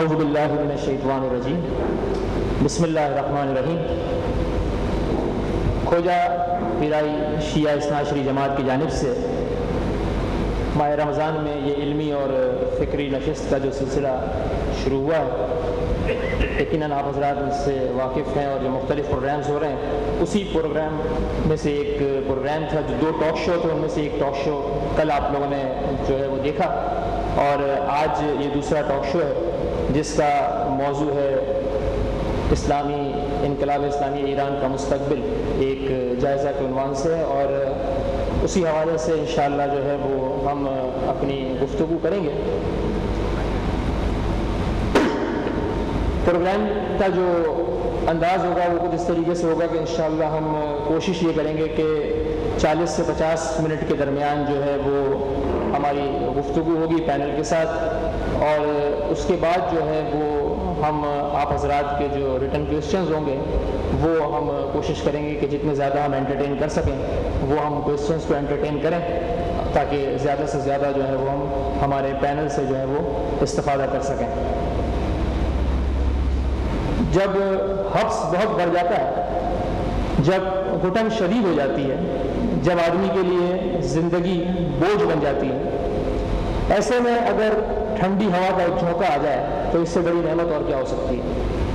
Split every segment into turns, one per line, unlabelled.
اعوذ باللہ من الشیطان الرجیم بسم اللہ الرحمن الرحیم۔ کھوجا پیرائی شیعہ اثنا عشری جماعت کی جانب سے ماہ رمضان میں یہ علمی اور فکری نشست کا جو سلسلہ شروع ہوا ہے، یقیناً آپ حضرات اس سے واقف ہیں، اور جو مختلف پروگرامز ہو رہے ہیں اسی پروگرام میں سے ایک پروگرام تھا جو 2 ٹاک شو تھے، ان میں سے ایک ٹاک شو کل آپ لوگوں نے جو ہے وہ دیکھا، اور آج یہ دوسرا ٹاک شو ہے جس کا موضوع ہے اسلامی انقلاب اسلامی ایران کا مستقبل، ایک جائزہ کے عنوان سے، اور اسی حوالے سے انشاءاللہ جو ہے وہ ہم اپنی گفتگو کریں گے۔ پروگرام کا جو انداز ہوگا وہ کچھ اس طریقے سے ہوگا کہ انشاءاللہ ہم کوشش یہ کریں گے کہ 40 سے 50 منٹ کے درمیان جو ہے وہ ہماری گفتگو ہوگی پینل کے ساتھ، اور اس کے بعد جو ہے وہ ہم آپ حضرات کے جو ریٹن کویسچنز ہوں گے وہ ہم کوشش کریں گے کہ جتنے زیادہ ہم انٹرٹین کر سکیں وہ ہم کویسچنز کو انٹرٹین کریں، تاکہ زیادہ سے زیادہ جو ہے وہ ہم ہمارے پینل سے جو ہے وہ استفادہ کر سکیں۔ جب حبس بہت بڑھ جاتا ہے، جب گھٹن شدید ہو جاتی ہے، جب آدمی کے لیے زندگی بوجھ بن جاتی ہے، ایسے میں اگر ٹھنڈی ہوا کا ایک جھونکا آ جائے تو اس سے بڑی نعمت اور کیا ہو سکتی ہے۔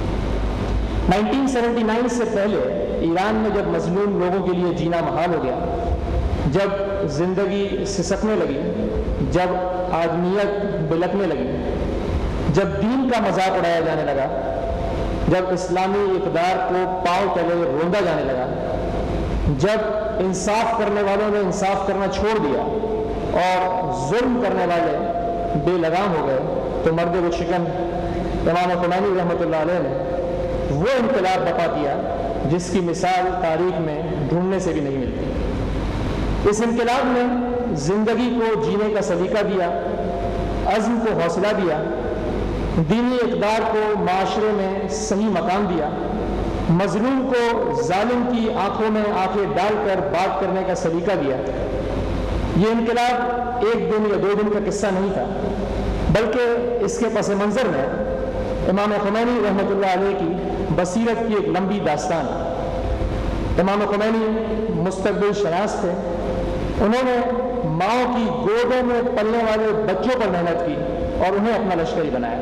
1979 سے پہلے ایران میں جب مظلوم لوگوں کے لیے جینا محال ہو گیا، جب زندگی سسکنے لگی، جب آدمیت بلکنے لگی، جب دین کا مذاق اڑایا جانے لگا، جب اسلامی اقدار کو پاؤں تلے روندا جانے لگا، جب انصاف کرنے والوں نے انصاف کرنا چھوڑ دیا اور ظلم کرنے والے بے لگام ہو گئے، تو مرد و شکن امام خمینی رحمۃ اللہ علیہ نے وہ انقلاب برپا کیا جس کی مثال تاریخ میں ڈھونڈنے سے بھی نہیں ملتی۔ اس انقلاب نے زندگی کو جینے کا سلیقہ دیا، عزم کو حوصلہ دیا، دینی اقدار کو معاشرے میں صحیح مقام دیا، مظلوم کو ظالم کی آنکھوں میں آنکھیں ڈال کر بات کرنے کا سلیقہ دیا۔ یہ انقلاب ایک دن یا 2 دن کا قصہ نہیں تھا، بلکہ اس کے پس منظر میں امام خمینی رحمۃ اللہ علیہ کی بصیرت کی ایک لمبی داستان ہے۔ امام خمینی مستقبل شناس تھے، انہوں نے ماؤں کی گودوں میں پلنے والے بچوں پر محنت کی اور انہیں اپنا لشکری بنایا۔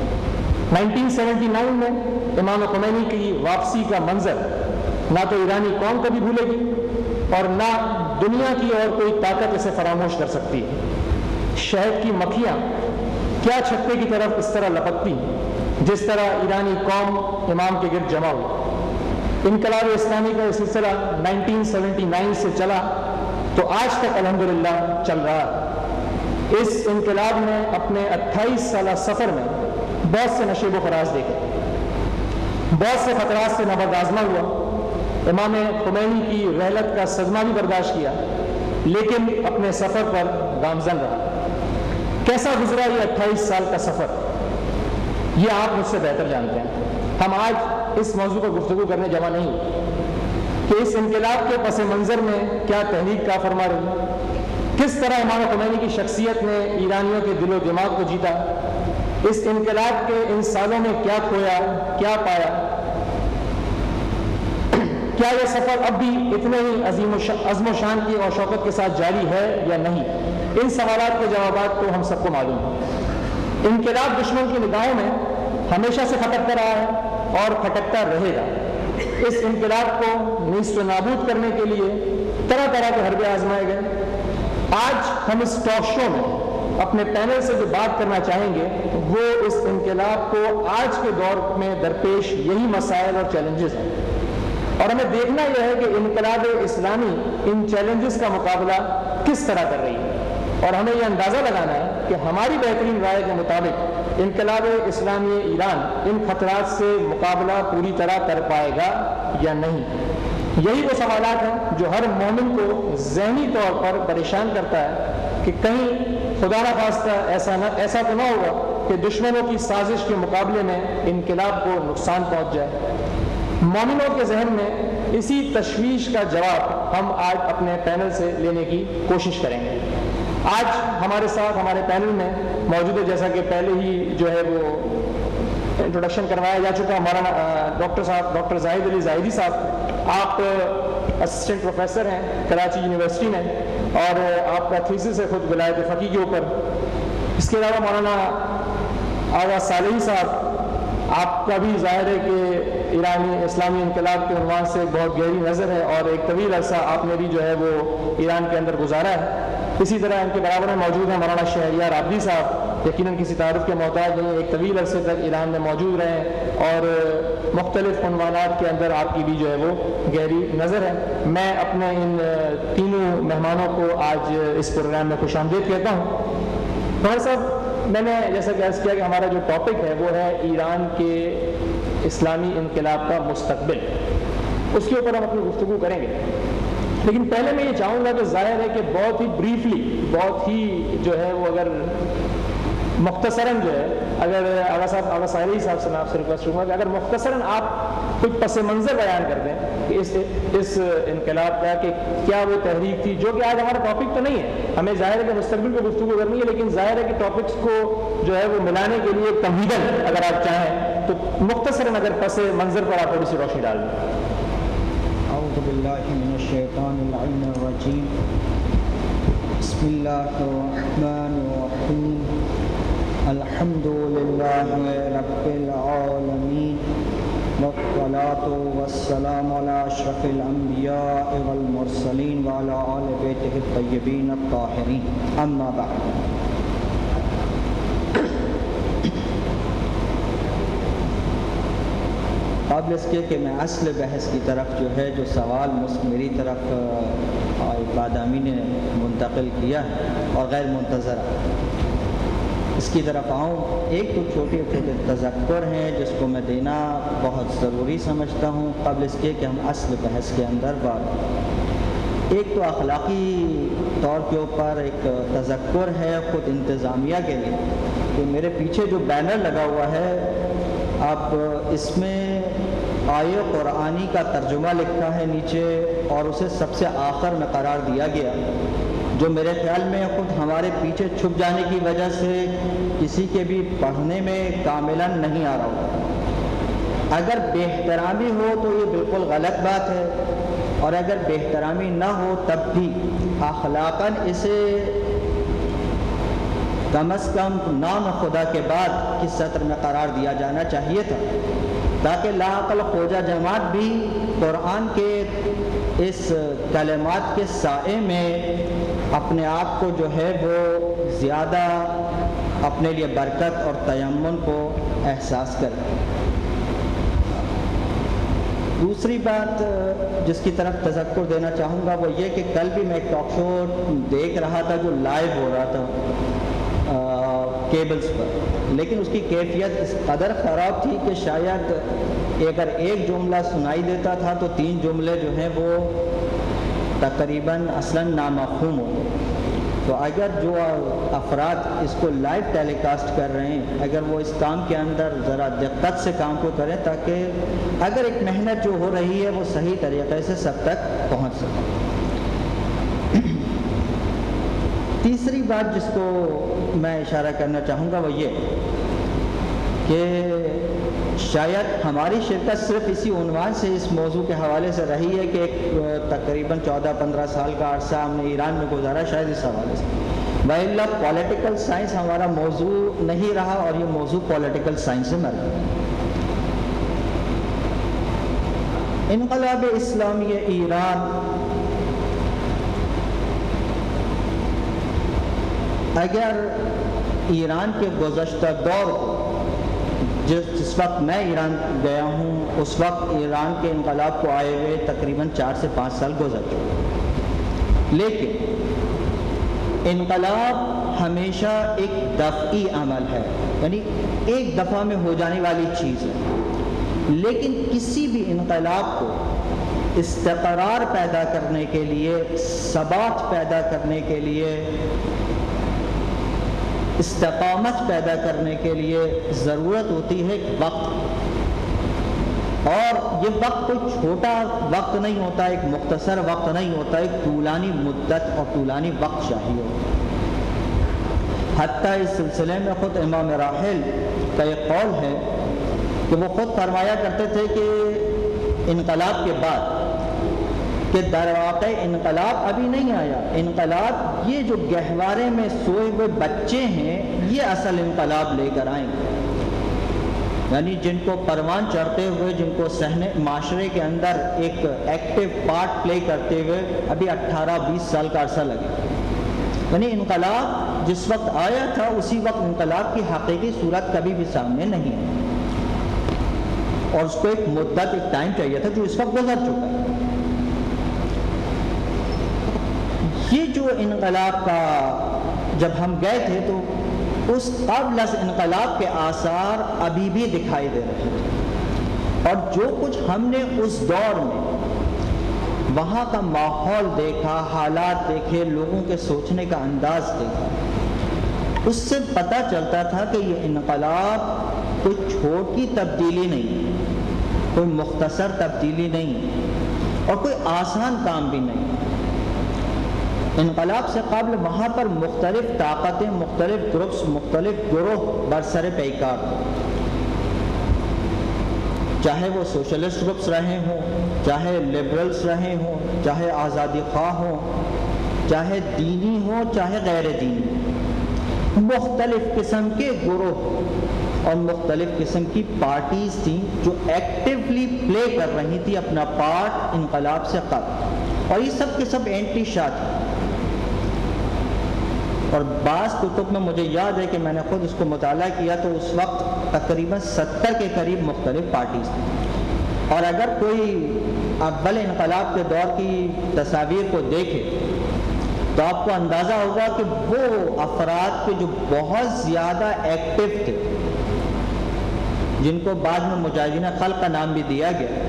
1979 میں امام خمینی کی واپسی کا منظر نہ تو ایرانی قوم کبھی بھولے گی اور نہ دنیا کی اور کوئی طاقت اسے فراموش کر سکتی ہے۔ شہد کی مکھیاں کیا چھتے کی طرف اس طرح لپکتی جس طرح ایرانی قوم امام کے گرد جمع ہوئی۔ انقلاب اسلامی کا یہ سلسلہ 1979 سے چلا تو آج تک الحمدللہ چل رہا ہے۔ اس انقلاب نے اپنے 28 سالہ سفر میں بہت سے نشیب و فراز دیکھے، بہت سے خطرات سے نبرد آزما ہوا، امام خمینی کی رحلت کا صدمہ بھی برداشت کیا، لیکن اپنے سفر پر گامزن رہا۔ کیسا گزرا یہ 28 سال کا سفر، یہ آپ مجھ سے بہتر جانتے ہیں۔ ہم آج اس موضوع پر گفتگو کرنے جمع نہیں ہوئے کہ اس انقلاب کے پس منظر میں کیا تحریک کا فرما رہی، کس طرح امام خمینی کی شخصیت نے ایرانیوں کے دل و دماغ کو جیتا، اس انقلاب کے ان سالوں میں کیا کھویا کیا پایا، کیا یہ سفر اب بھی اتنے ہی عزم و شان کی اور شوقت کے ساتھ جاری ہے یا نہیں، ان سوالات کے جوابات تو ہم سب کو معلوم ہیں۔ انقلاب دشمن کی نگاہوں میں ہمیشہ سے کھٹکتا رہا ہے اور کھٹکتا رہے گا۔ اس انقلاب کو نیست و نابود کرنے کے لیے طرح طرح کے حربے آزمائے گئے۔ آج ہم اس ٹاک شو میں اپنے پینل سے جو بات کرنا چاہیں گے وہ اس انقلاب کو آج کے دور میں درپیش یہی مسائل اور چیلنجز ہیں، اور ہمیں دیکھنا یہ ہے کہ انقلاب اسلامی ان چیلنجز کا مقابلہ کس طرح کر رہی ہے، اور ہمیں یہ اندازہ لگانا ہے کہ ہماری بہترین رائے کے مطابق انقلاب اسلامی ایران ان خطرات سے مقابلہ پوری طرح کر پائے گا یا نہیں۔ یہی وہ سوالات ہیں جو ہر مومن کو ذہنی طور پر پریشان کرتا ہے کہ کہیں خدا نہ خواستہ ایسا تو نہ ہوگا کہ دشمنوں کی سازش کے مقابلے میں انقلاب کو نقصان پہنچ جائے۔ مومنوں کے ذہن میں اسی تشویش کا جواب ہم آج اپنے پینل سے لینے کی کوشش کریں گے۔ آج ہمارے ساتھ ہمارے پینل میں موجود ہے، جیسا کہ پہلے ہی جو ہے وہ انٹروڈکشن کروایا جا چکا. مولانا ڈاکٹر زاہد علی زاہدی صاحب، آپ اسسٹنٹ پروفیسر ہیں کراچی یونیورسٹی میں، اور آپ کا تھیسس ہے خود ولایت فقیہ کے اوپر. اس کے علاوہ مولانا آغا صالحی صاحب، آپ کا بھی ظاہر ہے کہ ایرانی اسلامی انقلاب کے عنوان سے بہت گہری نظر ہے، اور ایک طویل عرصہ آپ نے بھی جو ہے وہ ایران کے اندر گزارا ہے. اسی طرح ان کے برابر میں موجود ہیں مولانا شہریار عابدی صاحب، یقیناً کسی تعارف کے محتاج نہیں، ایک طویل عرصے تک ایران میں موجود رہے اور مختلف عنوانات کے اندر آپ کی بھی جو ہے وہ گہری نظر ہے. میں اپنے ان تینوں مہمانوں کو آج اس پروگرام میں خوش آمدید کہتا ہوں. بھائی صاحب، میں نے جیسا کہ عرض کیا کہ ہمارا جو ٹاپک ہے وہ ہے ایران کے اسلامی انقلاب کا مستقبل. اس کے اوپر ہم اپنی گفتگو کریں گے، لیکن پہلے میں یہ چاہوں گا کہ ظاہر ہے کہ بہت ہی بریفلی، بہت ہی جو ہے وہ اگر مختصراً جو ہے، اگر آغا صالحی صاحب سے میں آپ سے ریکویسٹ کروں گا کہ اگر مختصراً آپ کچھ پس منظر بیان کر دیں کہ اس انقلاب کا، کہ کیا وہ تحریک تھی، جو کہ آج ہمارا ٹاپک تو نہیں ہے. ہمیں ظاہر ہے کہ مستقبل پہ گفتگو کرنی ہے، لیکن ظاہر ہے کہ ٹاپکس کو جو ہے وہ ملانے کے لیے تمہیداً اگر آپ چاہیں تو مختصراً اگر پس منظر پر آپ تھوڑی سی روشنی ڈال دیں.
اعوذ باللہ من الشیطان اللعین الرجیم. بسم اللہ الرحمن الرحیم. الحمد للہ رب العالمین، والصلاة والسلام علی اشرف الانبیاء والمرسلین وعلی آل بیتہ الطیبین الطاہرین. اما بعد، قبل اس کے کہ میں اصل بحث کی طرف جو ہے، جو سوال میری طرف بادامی نے منتقل کیا ہے اور غیر منتظرہ، اس کی طرف آؤں، ایک تو چھوٹے چھوٹے تذکر ہیں جس کو میں دینا بہت ضروری سمجھتا ہوں قبل اس کے کہ ہم اصل بحث کے اندر بات. ایک تو اخلاقی طور کے اوپر ایک تذکر ہے خود انتظامیہ کے لیے کہ میرے پیچھے جو بینر لگا ہوا ہے، اب اس میں آیے قرآنی کا ترجمہ لکھا ہے نیچے، اور اسے سب سے آخر میں قرار دیا گیا، جو میرے خیال میں خود ہمارے پیچھے چھپ جانے کی وجہ سے کسی کے بھی پڑھنے میں کاملاً نہیں آ رہا ہوگا. اگر بے احترامی ہو تو یہ بالکل غلط بات ہے، اور اگر بے احترامی نہ ہو تب بھی اخلاقاً اسے کم از کم نام خدا کے بعد کس سطر میں قرار دیا جانا چاہیے تھا، تاکہ لاعقل خوجہ جماعت بھی قرآن کے اس کلمات کے سائے میں اپنے آپ کو جو ہے وہ زیادہ اپنے لیے برکت اور تیمن کو احساس کرے. دوسری بات جس کی طرف تذکر دینا چاہوں گا وہ یہ کہ کل بھی میں ایک ٹاک شو دیکھ رہا تھا جو لائیو ہو رہا تھا کیبلز پر، لیکن اس کی کیفیت اس قدر خراب تھی کہ شاید اگر ایک جملہ سنائی دیتا تھا تو 3 جملے جو ہیں وہ تقریباً اصلاً نامفہوم ہوتے. تو اگر جو افراد اس کو لائیو ٹیلی کاسٹ کر رہے ہیں، اگر وہ اس کام کے اندر ذرا دقت سے کام کو کریں تاکہ اگر ایک محنت جو ہو رہی ہے وہ صحیح طریقے سے سب تک پہنچ سکے. تیسری بات جس کو میں اشارہ کرنا چاہوں گا وہ یہ کہ شاید ہماری شرکت صرف اسی عنوان سے اس موضوع کے حوالے سے رہی ہے کہ ایک تقریباً 14-15 سال کا عرصہ ہم نے ایران میں گزارا، شاید اس حوالے سے. وَإِلَّا پولیٹیکل سائنس ہمارا موضوع نہیں رہا، اور یہ موضوع پولیٹیکل سائنس سے مر گیا. انقلاب اسلامی ایران اگر ایران کے گزشتہ دور کو، جس وقت میں ایران گیا ہوں اس وقت ایران کے انقلاب کو آئے ہوئے تقریباً 4 سے 5 سال گزر چکے، لیکن انقلاب ہمیشہ ایک دفعی عمل ہے، یعنی ایک دفعہ میں ہو جانے والی چیز ہے. لیکن کسی بھی انقلاب کو استقرار پیدا کرنے کے لیے، ثبات پیدا کرنے کے لیے، استقامت پیدا کرنے کے لیے ضرورت ہوتی ہے وقت، اور یہ وقت کوئی چھوٹا وقت نہیں ہوتا، ایک مختصر وقت نہیں ہوتا، ایک طولانی مدت اور طولانی وقت چاہیے ہوتا. حتیٰ اس سلسلے میں خود امام راحل کا ایک قول ہے کہ وہ خود فرمایا کرتے تھے کہ انقلاب کے بعد کہ در واقع انقلاب ابھی نہیں آیا، انقلاب یہ جو گہوارے میں سوئے ہوئے بچے ہیں یہ اصل انقلاب لے کر آئیں گے، یعنی جن کو پروان چڑھتے ہوئے، جن کو صحنے معاشرے کے اندر ایک ایکٹیو پارٹ پلے کرتے ہوئے ابھی 18-20 سال کا عرصہ لگے، یعنی انقلاب جس وقت آیا تھا اسی وقت انقلاب کی حقیقی صورت کبھی بھی سامنے نہیں ہے، اور اس کو ایک مدت، ایک ٹائم چاہیے تھا جو اس وقت گزر چکا ہے۔ یہ جو انقلاب کا جب ہم گئے تھے تو اس قبل از انقلاب کے آثار ابھی بھی دکھائی دے رہے تھے، اور جو کچھ ہم نے اس دور میں وہاں کا ماحول دیکھا، حالات دیکھے، لوگوں کے سوچنے کا انداز دیکھا، اس سے پتہ چلتا تھا کہ یہ انقلاب کوئی چھوٹی تبدیلی نہیں، کوئی مختصر تبدیلی نہیں، اور کوئی آسان کام بھی نہیں۔ انقلاب سے قبل وہاں پر مختلف طاقتیں، مختلف گروپس، مختلف گروہ برسر پیکار تھے، چاہے وہ سوشلسٹ گروپس رہے ہوں، چاہے لبرلز رہے ہوں، چاہے آزادی خواہ ہوں، چاہے دینی ہوں، چاہے غیر دینی، مختلف قسم کے گروہ اور مختلف قسم کی پارٹیز تھیں جو ایکٹیولی پلے کر رہی تھی اپنا پارٹ انقلاب سے قبل، اور یہ سب کے سب اینٹی شاہ تھے۔ اور بعض کتب میں مجھے یاد ہے کہ میں نے خود اس کو مطالعہ کیا تو اس وقت تقریباً 70 کے قریب مختلف پارٹیز تھیں، اور اگر کوئی اول انقلاب کے دور کی تصاویر کو دیکھے تو آپ کو اندازہ ہوگا کہ وہ افراد کے جو بہت زیادہ ایکٹیو تھے، جن کو بعد میں مجاہدین خلق کا نام بھی دیا گیا،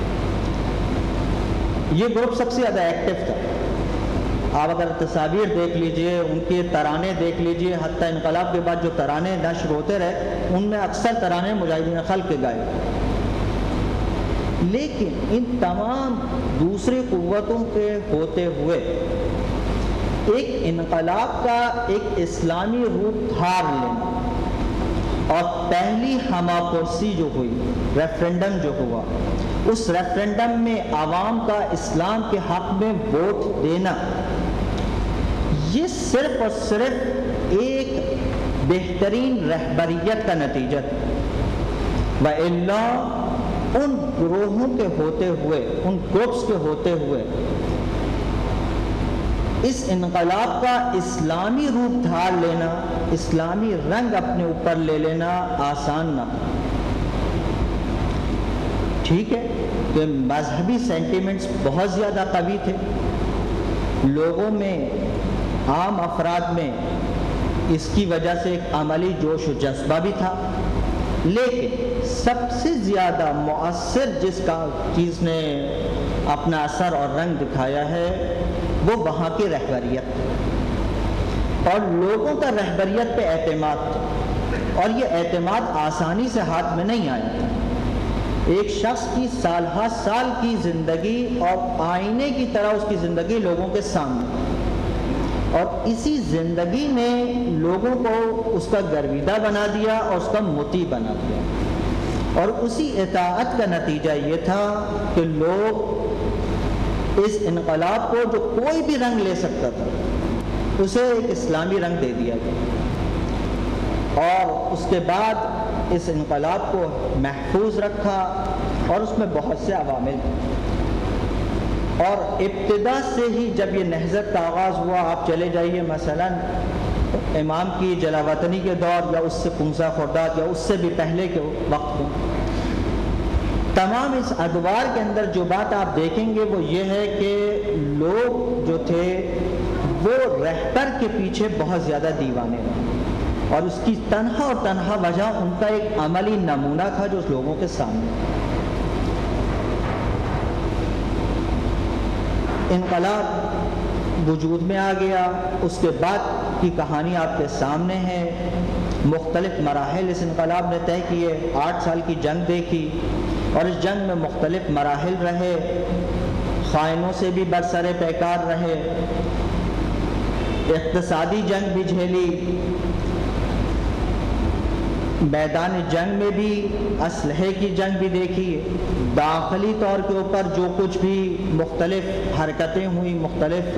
یہ گروپ سب سے زیادہ ایکٹیو تھا۔ آپ اگر تصاویر دیکھ لیجئے، ان کے ترانے دیکھ لیجئے، حتیٰ انقلاب کے بعد جو ترانے نشر ہوتے رہے ان میں اکثر ترانے مجاہدین خلق کے گائے، لیکن ان تمام دوسری قوتوں کے ہوتے ہوئے ایک انقلاب کا ایک اسلامی روپ دھار لینا، اور پہلی ہمہ پرسی جو ہوئی، ریفرنڈم جو ہوا، اس ریفرنڈم میں عوام کا اسلام کے حق میں ووٹ دینا، یہ صرف اور صرف ایک بہترین رہبریت کا نتیجہ تھا، وَإِلَّا ان گروہوں کے ہوتے ہوئے، ان گروپس کے ہوتے ہوئے اس انقلاب کا اسلامی روپ دھار لینا، اسلامی رنگ اپنے اوپر لے لینا آسان نہ تھا۔ ٹھیک ہے کہ مذہبی سینٹیمنٹس بہت زیادہ قوی تھے، لوگوں میں، عام افراد میں اس کی وجہ سے ایک عملی جوش و جذبہ بھی تھا، لیکن سب سے زیادہ مؤثر جس کا چیز نے اپنا اثر اور رنگ دکھایا ہے وہ وہاں کی رہبریت، اور لوگوں کا رہبریت پہ اعتماد تھا، اور یہ اعتماد آسانی سے ہاتھ میں نہیں آیا تھا۔ ایک شخص کی سالہ سال کی زندگی اور آئینے کی طرح اس کی زندگی لوگوں کے سامنے، اور اسی زندگی نے لوگوں کو اس کا گرویدہ بنا دیا اور اس کا مطیع بنا دیا، اور اسی اطاعت کا نتیجہ یہ تھا کہ لوگ اس انقلاب کو جو کوئی بھی رنگ لے سکتا تھا اسے ایک اسلامی رنگ دے دیا گیا، اور اس کے بعد اس انقلاب کو محفوظ رکھا، اور اس میں بہت سے عوامل، اور ابتدا سے ہی جب یہ نہضت کا آغاز ہوا، آپ چلے جائیے مثلا امام کی جلاوطنی کے دور، یا اس سے 15 خرداد یا اس سے بھی پہلے کے وقت میں، تمام اس ادوار کے اندر جو بات آپ دیکھیں گے وہ یہ ہے کہ لوگ جو تھے وہ رہبر کے پیچھے بہت زیادہ دیوانے رہے، اور اس کی تنہا اور تنہا وجہ ان کا ایک عملی نمونہ تھا جو اس لوگوں کے سامنے۔ انقلاب وجود میں آ گیا، اس کے بعد کی کہانی آپ کے سامنے ہے، مختلف مراحل اس انقلاب نے طے کیے، 8 سال کی جنگ دیکھی، اور اس جنگ میں مختلف مراحل رہے، خائنوں سے بھی برسر پیکار رہے، اقتصادی جنگ بھی جھیلی، میدان جنگ میں بھی اسلحے کی جنگ بھی دیکھی، داخلی طور کے اوپر جو کچھ بھی مختلف حرکتیں ہوئیں، مختلف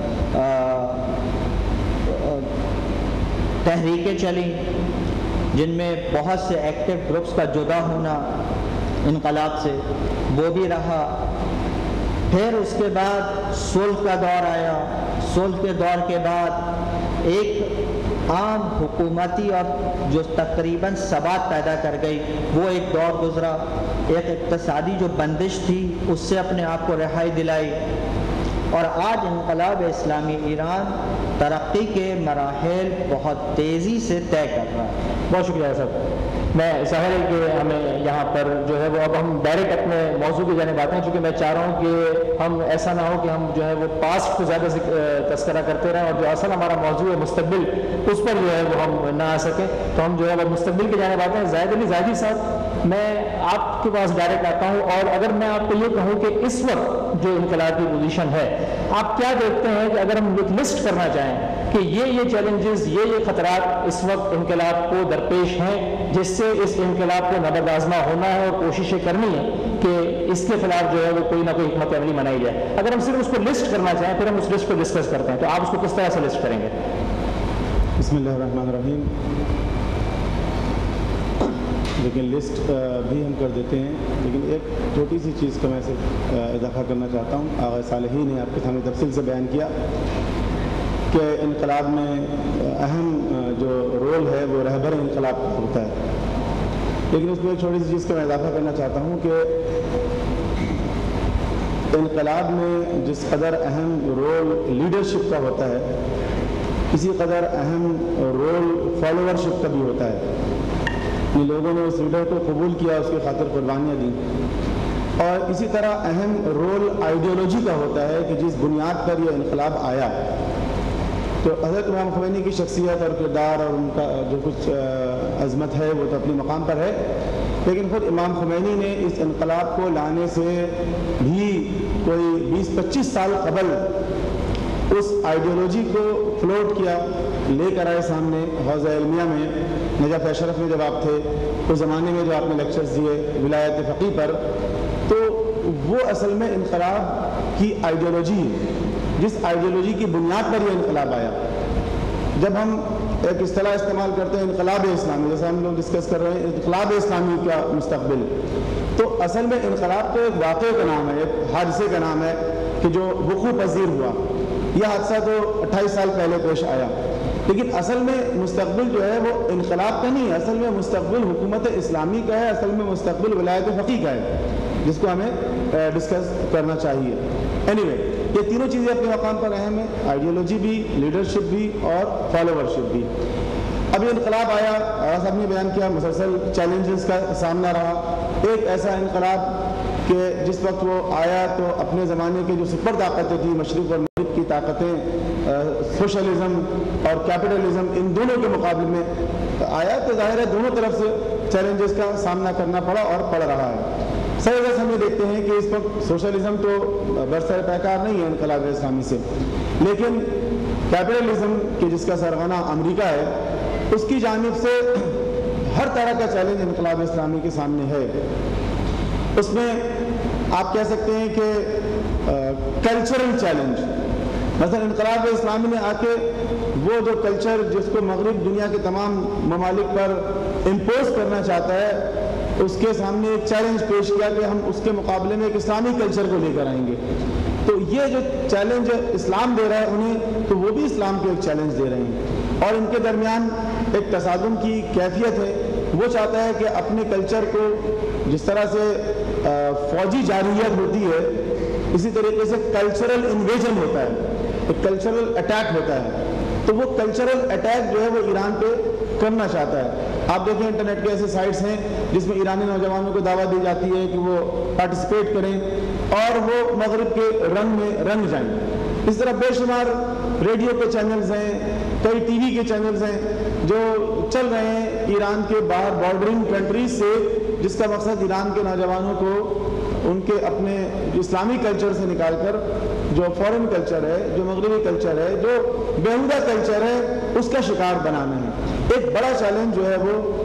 تحریکیں چلیں، جن میں بہت سے ایکٹیو گروپس کا جدا ہونا انقلاب سے، وہ بھی رہا۔ پھر اس کے بعد صلح کا دور آیا، صلح کے دور کے بعد ایک عام حکومتی اور جو تقریباً ثبات پیدا کر گئی، وہ ایک دور گزرا۔ ایک اقتصادی جو بندش تھی اس سے اپنے آپ کو رہائی دلائی، اور آج انقلاب اسلامی ایران ترقی کے مراحل بہت تیزی سے طے کر رہا ہے۔
بہت شکریہ صاحب۔ میں ظاہر ہے کہ ہمیں یہاں پر جو ہے وہ اب ہم ڈائریکٹ اپنے موضوع کی جانب آتے ہیں، چونکہ میں چاہ رہا ہوں کہ ہم ایسا نہ ہو کہ ہم جو ہے وہ پاسٹ کو زیادہ تذکرہ کرتے رہیں اور جو اصل ہمارا موضوع ہے مستقبل، اس پر جو ہے وہ ہم نہ آ سکیں، تو ہم جو ہے وہ مستقبل کی جانب آتے ہیں۔ زاہد علی زاہدی صاحب، میں آپ کے پاس ڈائریکٹ آتا ہوں، اور اگر میں آپ کو یہ کہوں کہ اس وقت جو انقلاب کی پوزیشن ہے، آپ کیا دیکھتے ہیں کہ اگر ہم لسٹ کرنا چاہیں کہ یہ چیلنجز، یہ خطرات اس وقت انقلاب کو درپیش ہیں جس سے اس انقلاب کو نبرد آزما ہونا ہے اور کوششیں کرنی ہے کہ اس کے خلاف جو ہے وہ کوئی نہ کوئی حکمت عملی بنائی جائے، اگر ہم صرف اس کو لسٹ کرنا چاہیں پھر ہم اس لسٹ کو ڈسکس کرتے ہیں، تو آپ اس کو کس طرح سے لسٹ کریں گے؟
بسم اللہ الرحمن الرحیم۔ لیکن لسٹ بھی ہم کر دیتے ہیں، لیکن ایک چھوٹی سی چیز کا میں سے اضافہ کرنا چاہتا ہوں۔ آغا صالحین نے آپ کے سامنے تفصیل سے بیان کیا کہ انقلاب میں اہم جو رول ہے وہ رہبر انقلاب کا ہوتا ہے، لیکن اس میں ایک چھوٹی سی چیز کا میں اضافہ کرنا چاہتا ہوں کہ انقلاب میں جس قدر اہم رول لیڈرشپ کا ہوتا ہے، اسی قدر اہم رول فالوورشپ کا بھی ہوتا ہے۔ لوگوں نے اس لیڈر کو قبول کیا، اس کی خاطر قربانیاں دیں، اور اسی طرح اہم رول آئیڈیالوجی کا ہوتا ہے کہ جس بنیاد پر یہ انقلاب آیا۔ تو حضرت امام خمینی کی شخصیت اور کردار اور ان کا جو کچھ عظمت ہے وہ تو اپنے مقام پر ہے، لیکن خود امام خمینی نے اس انقلاب کو لانے سے بھی کوئی 20-25 سال قبل اس آئیڈیالوجی کو فلوٹ کیا، لے کر آئے سامنے حوزہ علمیہ میں۔ نجف اشرف میں جب آپ تھے اس زمانے میں جو آپ نے لیکچرز دیے ولایت فقیہ پر، تو وہ اصل میں انقلاب کی آئیڈیالوجی ہے، جس آئیڈیالوجی کی بنیاد پر یہ انقلاب آیا۔ جب ہم ایک اصطلاح استعمال کرتے ہیں انقلاب اسلامی، جیسے ہم لوگ ڈسکس کر رہے ہیں انقلاب اسلامی کا مستقبل، تو اصل میں انقلاب تو ایک واقعے کا نام ہے، ایک حادثے کا نام ہے کہ جو وقوع پذیر ہوا۔ یہ حادثہ تو 28 سال پہلے پیش آیا، لیکن اصل میں مستقبل جو ہے وہ انقلاب کا نہیں ہے، اصل میں مستقبل حکومت اسلامی کا ہے، اصل میں مستقبل ولایت فقیہ کا ہے، جس کو ہمیں ڈسکس کرنا چاہیے۔ اینی وے، یہ تینوں چیزیں اپنے مقام پر اہم ہیں، آئیڈیالوجی بھی، لیڈرشپ بھی اور فالوورشپ بھی۔ اب یہ انقلاب آیا، صاحب نے بیان کیا، مسلسل چیلنجز کا سامنا رہا۔ ایک ایسا انقلاب کہ جس وقت وہ آیا تو اپنے زمانے کے جو سپر طاقتیں تھیں، مشرق اور مغرب کی طاقتیں، سوشلزم اور کیپٹلزم، ان دونوں کے مقابلے میں آیا، تو ظاہر ہے دونوں طرف سے چیلنجز کا سامنا کرنا پڑا اور پڑ رہا ہے۔ سر ویسے ہم یہ دیکھتے ہیں کہ اس وقت سوشلزم تو برسر پیکار نہیں ہے انقلاب اسلامی سے، لیکن کیپٹلزم کہ جس کا سرغنہ امریکہ ہے، اس کی جانب سے ہر طرح کا چیلنج انقلاب اسلامی کے سامنے ہے۔ اس میں آپ کہہ سکتے ہیں کہ کلچرل چیلنج، مثلا انقلاب اسلامی نے آ کے وہ جو کلچر جس کو مغرب دنیا کے تمام ممالک پر امپوز کرنا چاہتا ہے، اس کے سامنے ایک چیلنج پیش کیا کہ ہم اس کے مقابلے میں ایک اسلامی کلچر کو لے کر آئیں گے۔ تو یہ جو چیلنج اسلام دے رہا ہے انہیں، تو وہ بھی اسلام کو ایک چیلنج دے رہے ہیں، اور ان کے درمیان ایک تصادم کی کیفیت ہے۔ وہ چاہتا ہے کہ اپنے کلچر کو جس طرح سے فوجی جارحیت ہوتی ہے، اسی طریقے سے کلچرل انویژن ہوتا ہے، ایک کلچرل اٹیک ہوتا ہے، تو وہ کلچرل اٹیک جو ہے وہ ایران پہ کرنا چاہتا ہے۔ آپ دیکھیں انٹرنیٹ کے ایسے سائٹس ہیں جس میں ایرانی نوجوانوں کو دعوت دی جاتی ہے کہ وہ پارٹیسپیٹ کریں اور وہ مغرب کے رنگ میں رنگ جائیں۔ اس طرح بے شمار ریڈیو کے چینلز ہیں، کئی ٹی وی کے چینلز ہیں جو چل رہے ہیں ایران کے باہر بارڈرنگ کنٹریز سے، جس کا مقصد ایران کے نوجوانوں کو ان کے اپنے اسلامی کلچر سے نکال کر جو فورن کلچر ہے، جو مغربی کلچر ہے، جو بیہودہ کلچر ہے، اس کا شکار بنانا ہے۔ ایک بڑا چیلنج جو ہے وہ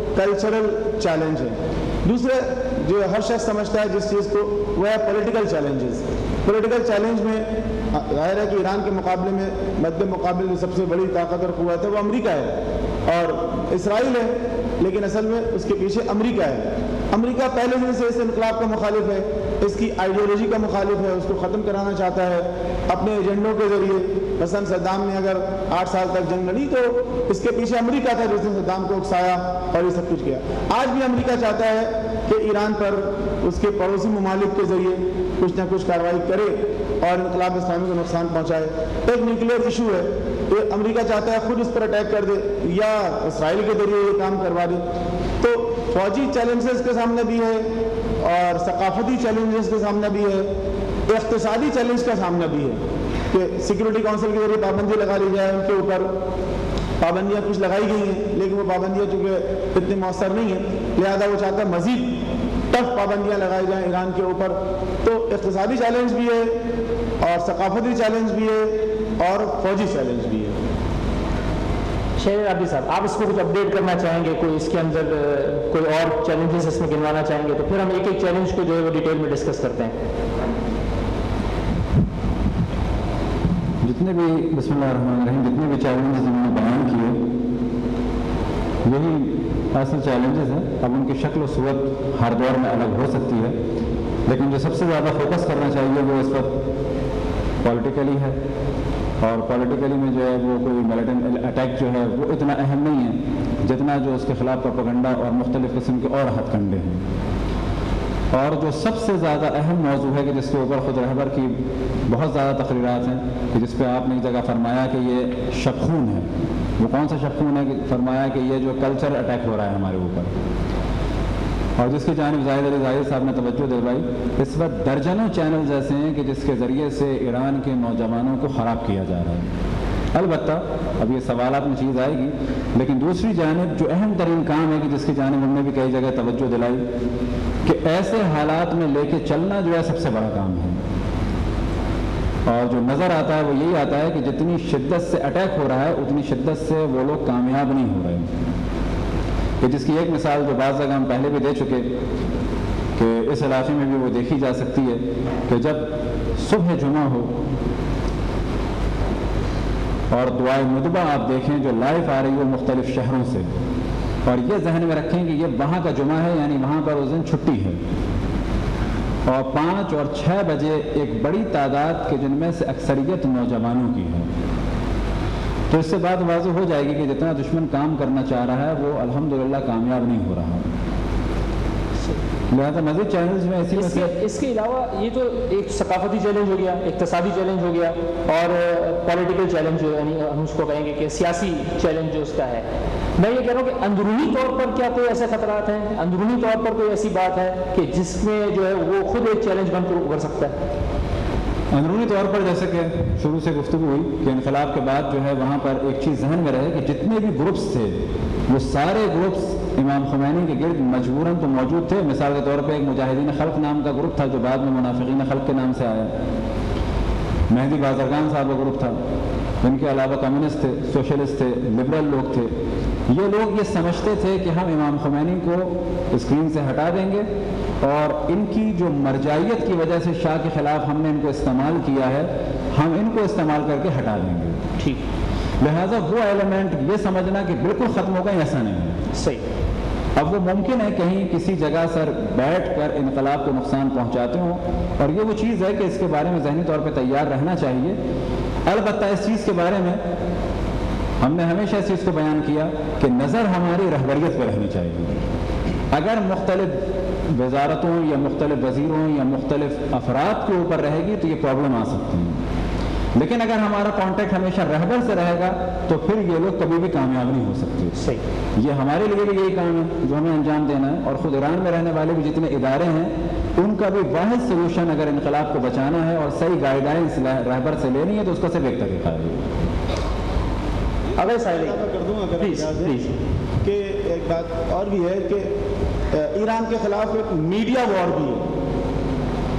کلچرل چیلنج ہے. دوسرے جو ہر شخص سمجھتا ہے جس چیز کو وہ ہے پولیٹیکل چیلنجز. پولیٹیکل چیلنج میں ظاہر ہے کہ ایران کے مقابلے میں مد مقابل جو سب سے بڑی طاقت اور قوت ہے وہ امریکہ ہے اور اسرائیل ہے, لیکن اصل میں اس کے پیچھے امریکہ ہے. امریکہ پہلے دن سے اس انقلاب کا مخالف ہے, اس کی آئیڈیالوجی کا مخالف ہے, اس کو ختم کرانا چاہتا ہے اپنے ایجنڈوں کے ذریعے. مثلا صدام نے اگر 8 سال تک جنگ لڑی تو اس کے پیچھے امریکہ تھا جس نے صدام کو اکسایا اور یہ سب کچھ کیا. آج بھی امریکہ چاہتا ہے کہ ایران پر اس کے پڑوسی ممالک کے ذریعے کچھ نہ کچھ کارروائی کرے اور انقلاب اسلامی کو نقصان پہنچائے. ایک نیوکلیئر ایشو ہے, یہ امریکہ چاہتا ہے خود اس پر اٹیک کر دے یا اسرائیل کے ذریعے یہ کام کروا دے. تو فوجی چیلنجز کے سامنے بھی ہے اور ثقافتی چیلنجز کے سامنے بھی ہے, اقتصادی چیلنج کا سامنا بھی ہے کہ سیکورٹی کونسل کے ذریعے پابندی لگا لی جائے ان کے اوپر. پابندیاں کچھ لگائی گئی ہیں لیکن وہ پابندیاں چونکہ اتنی مؤثر نہیں ہیں, لہذا وہ چاہتا ہے مزید ٹف پابندیاں لگائی جائیں ایران کے اوپر. تو اقتصادی چیلنج بھی ہے اور ثقافتی چیلنج بھی ہے اور فوجی چیلنج بھی ہے.
شہر عابدی صاحب, آپ اس کو کچھ اپڈیٹ کرنا چاہیں گے, کوئی اس کے اندر کوئی اور چیلنجز اس میں گنوانا چاہیں گے تو پھر ہم ایک ایک چیلنج کو جو ہے وہ ڈیٹیل میں ڈسکس کرتے ہیں.
جتنے بھی بسم اللہ الرحمن الرحیم جتنے بھی چیلنجز انہوں نے بیان کیے یہی اصل چیلنجز ہیں. اب ان کی شکل و صورت ہر دور میں الگ ہو سکتی ہے, لیکن جو سب سے زیادہ فوکس کرنا چاہیے وہ اس وقت پولیٹیکلی ہے. اور پولیٹیکلی میں جو ہے وہ کوئی ملیٹنٹ اٹیک جو ہے وہ اتنا اہم نہیں ہے جتنا جو اس کے خلاف پروپیگنڈا اور مختلف قسم کے اور ہتھ کنڈے ہیں. اور جو سب سے زیادہ اہم موضوع ہے کہ جس کے اوپر خود رہبر کی بہت زیادہ تقریرات ہیں کہ جس پہ آپ نے ایک جگہ فرمایا کہ یہ شب خون ہے. وہ کون سا شب خون ہے کہ فرمایا کہ یہ جو کلچر اٹیک ہو رہا ہے ہمارے اوپر, اور جس کی جانب زاہد علی زاہد صاحب نے توجہ دلوائی. اس وقت درجنوں چینلز ایسے ہیں کہ جس کے ذریعے سے ایران کے نوجوانوں کو خراب کیا جا رہا ہے. البتہ اب یہ سوالات میں چیز آئے گی, لیکن دوسری جانب جو اہم ترین کام ہے کہ جس کی جانب ہم نے بھی کئی جگہ توجہ دلائی کہ ایسے حالات میں لے کے چلنا جو ہے سب سے بڑا کام ہے. اور جو نظر آتا ہے وہ یہی آتا ہے کہ جتنی شدت سے اٹیک ہو رہا ہے اتنی شدت سے وہ لوگ کامیاب نہیں ہو رہے ہیں. کہ جس کی ایک مثال جو بعض جگہ ہم پہلے بھی دے چکے کہ اس علاقے میں بھی وہ دیکھی جا سکتی ہے کہ جب صبح جمعہ ہو اور دعائے ندبہ آپ دیکھیں جو لائیو آ رہی ہو مختلف شہروں سے, اور یہ ذہن میں رکھیں کہ یہ وہاں کا جمعہ ہے یعنی وہاں پر اس دن چھٹی ہے, اور 5 اور 6 بجے ایک بڑی تعداد کے جن میں سے اکثریت نوجوانوں کی ہے, تو اس سے بات واضح ہو جائے گی کہ جتنا دشمن کام کرنا چاہ رہا ہے وہ الحمدللہ کامیاب نہیں ہو رہا. لہٰذا مزید چیلنج میں
اس کے علاوہ یہ تو ایک ثقافتی چیلنج ہو گیا, اقتصادی چیلنج ہو گیا اور پولیٹیکل چیلنج جو یعنی ہم اس کو کہیں گے کہ سیاسی چیلنج جو اس کا ہے. میں یہ کہہ رہا ہوں کہ اندرونی طور پر کیا کوئی ایسے خطرات ہیں, اندرونی طور پر کوئی ایسی بات ہے کہ جس میں جو ہے وہ خود ایک چیلنج بن کر ابھر سکتا ہے؟
اندرونی طور پر جیسے کہ شروع سے گفتگو ہوئی کہ انقلاب کے بعد جو ہے وہاں پر ایک چیز ذہن میں رہے کہ جتنے بھی گروپس تھے وہ سارے گروپس امام خمینی کے گرد مجبوراً تو موجود تھے. مثال کے طور پہ ایک مجاہدین خلق نام کا گروپ تھا جو بعد میں منافقین خلق کے نام سے آیا. مہدی بازرگان صاحب کا گروپ تھا, ان کے علاوہ کمیونسٹ تھے, سوشلسٹ تھے, لبرل لوگ تھے. یہ لوگ یہ سمجھتے تھے کہ ہم امام خمینی کو اسکرین سے ہٹا دیں گے اور ان کی جو مرجعیت کی وجہ سے شاہ کے خلاف ہم نے ان کو استعمال کیا ہے ہم ان کو استعمال کر کے ہٹا دیں گے.
ٹھیک,
لہٰذا وہ ایلیمنٹ یہ سمجھنا کہ بالکل ختم ہو گئے ایسا نہیں ہے.
صحیح.
اب وہ ممکن ہے کہیں کسی جگہ سر بیٹھ کر انقلاب کو نقصان پہنچاتے ہوں, اور یہ وہ چیز ہے کہ اس کے بارے میں ذہنی طور پہ تیار رہنا چاہیے. البتہ اس چیز کے بارے میں ہم نے ہمیشہ اس چیز کو بیان کیا کہ نظر ہماری رہبریت پہ رہنی چاہیے. اگر مختلف وزارتوں یا مختلف وزیروں یا مختلف افراد کے اوپر رہے گی تو یہ پرابلم آ سکتی ہے, لیکن اگر ہمارا کانٹیکٹ ہمیشہ رہبر سے رہے گا تو پھر یہ لوگ کبھی بھی کامیاب نہیں ہو سکتے.
صحیح.
یہ ہمارے لیے بھی یہی کام ہے جو ہمیں انجام دینا ہے, اور خود ایران میں رہنے والے بھی جتنے ادارے ہیں ان کا بھی واحد سلوشن اگر انقلاب کو بچانا ہے اور صحیح گائیڈ لائنس رہبر سے لینی ہے تو اس کا صرف ایک طریقہ ہے.
اگر کر دوں پلیز کہ ایک بات اور بھی ہے کہ ایران کے خلاف ایک میڈیا وار بھی ہے.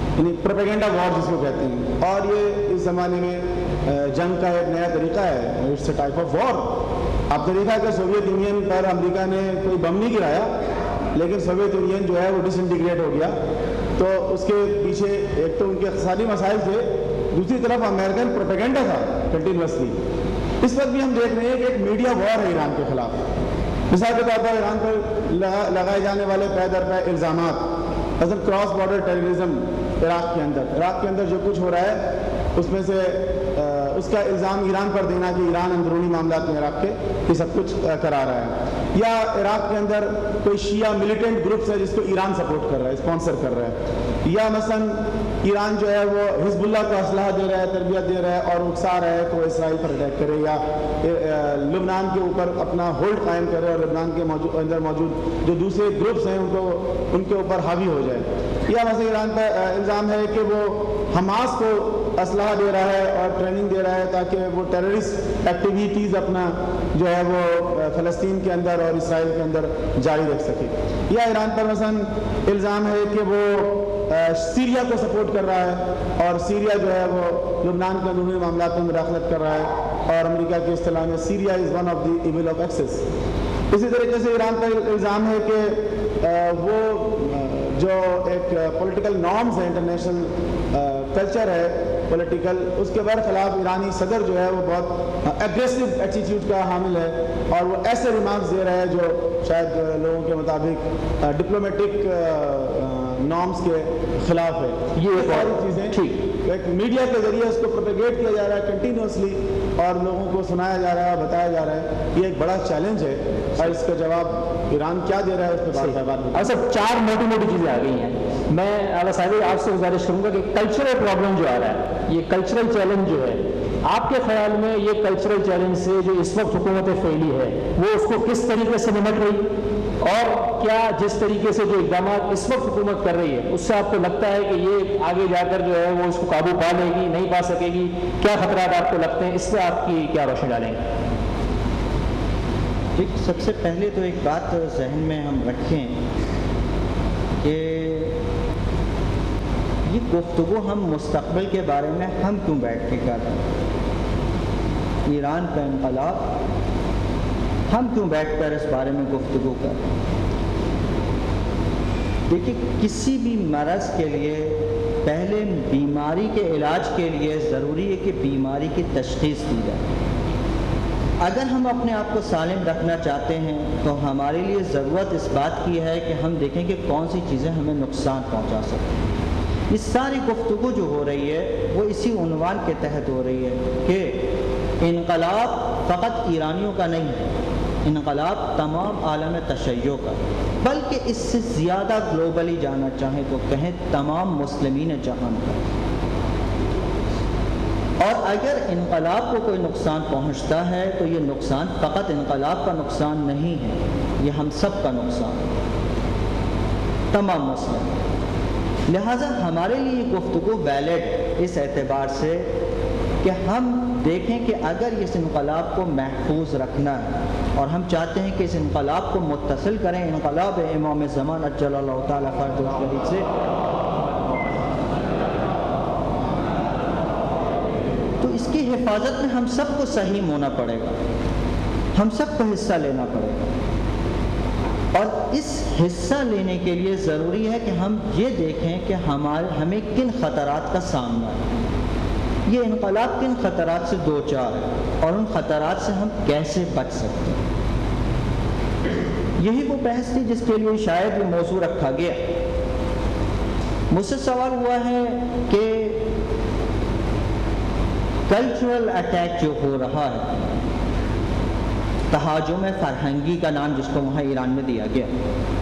یعنی پروپیگنڈا وار جس کو کہتے ہیں، اور یہ اس زمانے میں جنگ کا ایک نیا طریقہ ہے، it's a type of war. اب طریقہ کہ سوویت یونین پر امریکہ نے کوئی بم نہیں گرایا، لیکن سوویت یونین جو ہے وہ ڈس انٹیگریٹ ہو گیا، تو اس کے پیچھے ایک تو ان کے اقتصادی مسائل تھے، دوسری طرف امریکن پروپیگنڈا تھا کنٹینیوسلی۔ اس وقت بھی ہم دیکھ رہے ہیں کہ ایک میڈیا وار ہے ایران کے خلاف۔ مثال کے طور پر ایران پر لگائے جانے والے پے در پے الزامات، مثلا کراس بارڈر ٹیررزم عراق کے اندر جو کچھ ہو رہا ہے اس میں سے اس کا الزام ایران پر دینا کہ ایران اندرونی معاملات میں عراق کے یہ سب کچھ کرا رہا ہے، یا عراق کے اندر کوئی شیعہ ملیٹنٹ گروپس ہے جس کو ایران سپورٹ کر رہا ہے، اسپانسر کر رہا ہے، یا مثلا ایران جو ہے وہ حزب اللہ کو اسلحہ دے رہا ہے، تربیت دے رہا ہے اور اکسا رہا ہے کہ وہ اسرائیل پر اٹیک کرے، یا لبنان کے اوپر اپنا ہولڈ قائم کرے اور لبنان کے اندر موجود جو دوسرے گروپس ہیں ان کے اوپر حاوی ہو جائے، یا مثلا ایران پر الزام ہے کہ وہ حماس کو اسلحہ دے رہا ہے اور ٹریننگ دے رہا ہے تاکہ وہ ٹیررسٹ ایکٹیویٹیز اپنا جو ہے وہ فلسطین کے اندر اور اسرائیل کے اندر جاری رکھ سکے، یا ایران پر مثلا الزام ہے کہ وہ سیریا کو سپورٹ کر رہا ہے اور سیریا جو ہے وہ لبنان کے اندرونی معاملات میں مداخلت کر رہا ہے، اور امریکہ کی اصطلاح میں Syria is one of the evil of axis. اسی طریقے سے ایران پر الزام ہے کہ وہ جو ایک پولیٹیکل نارمز ہے، انٹرنیشنل کلچر ہے پولیٹیکل، اس کے برخلاف ایرانی صدر جو ہے وہ بہت ایگریسو ایٹیٹیوڈ کا حامل ہے، اور وہ ایسے ریمارکس دے رہا ہے جو شاید لوگوں کے مطابق ڈپلومیٹک نارمز کے خلاف ہے۔ یہ ساری چیزیں ایک میڈیا کے ذریعے اس کو پروپیگیٹ کیا جا رہا ہے کنٹینیوسلی، اور لوگوں کو سنایا جا رہا ہے، بتایا جا رہا ہے۔ یہ ایک بڑا چیلنج ہے، اور اس کا جواب ایران کیا دے رہا ہے اس پہ بات
سب 4 موٹی چیزیں آ گئی ہیں۔ میں اعلیٰ صاحب آپ سے گزارش کروں گا کہ کلچرل پرابلم جو آ رہا ہے، یہ کلچرل چیلنج جو ہے، آپ کے خیال میں یہ کلچرل چیلنج سے جو اس وقت حکومت فعلی ہے وہ اس کو کس طریقے سے نمٹ رہی، اور کیا جس طریقے سے جو اقدامات اس وقت حکومت کر رہی ہے اس سے آپ کو لگتا ہے کہ یہ آگے جا کر جو ہے وہ اس کو قابو پا لے گی، نہیں پا سکے گی؟ کیا خطرات آپ کو لگتے ہیں؟ اس پہ آپ کی کیا روشنی ڈالیں گے؟
ٹھیک، سب سے پہلے تو ایک بات ذہن میں ہم رکھیں کہ یہ گفتگو ہم مستقبل کے بارے میں ہم کیوں بیٹھ کے کر رہے ہیں؟ ایران کا انقلاب ہم کیوں بیٹھ کر اس بارے میں گفتگو کر رہے ہیں؟ دیکھیے، کسی بھی مرض کے لیے پہلے بیماری کے علاج کے لیے ضروری ہے کہ بیماری کی تشخیص دی جائے۔ اگر ہم اپنے آپ کو سالم رکھنا چاہتے ہیں تو ہمارے لیے ضرورت اس بات کی ہے کہ ہم دیکھیں کہ کون سی چیزیں ہمیں نقصان پہنچا سکتی ہیں۔ اس ساری گفتگو جو ہو رہی ہے وہ اسی عنوان کے تحت ہو رہی ہے کہ انقلاب فقط ایرانیوں کا نہیں ہے، انقلاب تمام عالم تشیع کا، بلکہ اس سے زیادہ گلوبلی جانا چاہیں تو کہیں تمام مسلمین جہان کا۔ اور اگر انقلاب کو کوئی نقصان پہنچتا ہے تو یہ نقصان فقط انقلاب کا نقصان نہیں ہے، یہ ہم سب کا نقصان ہے، تمام مسلم۔ لہٰذا ہمارے لیے یہ گفتگو ویلڈ اس اعتبار سے کہ ہم دیکھیں کہ اگر اس انقلاب کو محفوظ رکھنا ہے اور ہم چاہتے ہیں کہ اس انقلاب کو متصل کریں انقلاب امام زمان عجل اللہ تعالیٰ فرجہ الشریف سے، تو اس کی حفاظت میں ہم سب کو سہیم ہونا پڑے گا، ہم سب کو حصہ لینا پڑے گا۔ اور اس حصہ لینے کے لیے ضروری ہے کہ ہم یہ دیکھیں کہ ہمیں کن خطرات کا سامنا ہے، یہ انقلاب کن خطرات سے دوچار ہے اور ان خطرات سے ہم کیسے بچ سکتے ہیں۔ یہی وہ بحث تھی جس کے لیے شاید یہ موضوع رکھا گیا۔ مجھ سے سوال ہوا ہے کہ کلچرل اٹیک جو ہو رہا ہے، تہاجم فرہنگی کا نام جس کو وہاں ایران میں دیا گیا،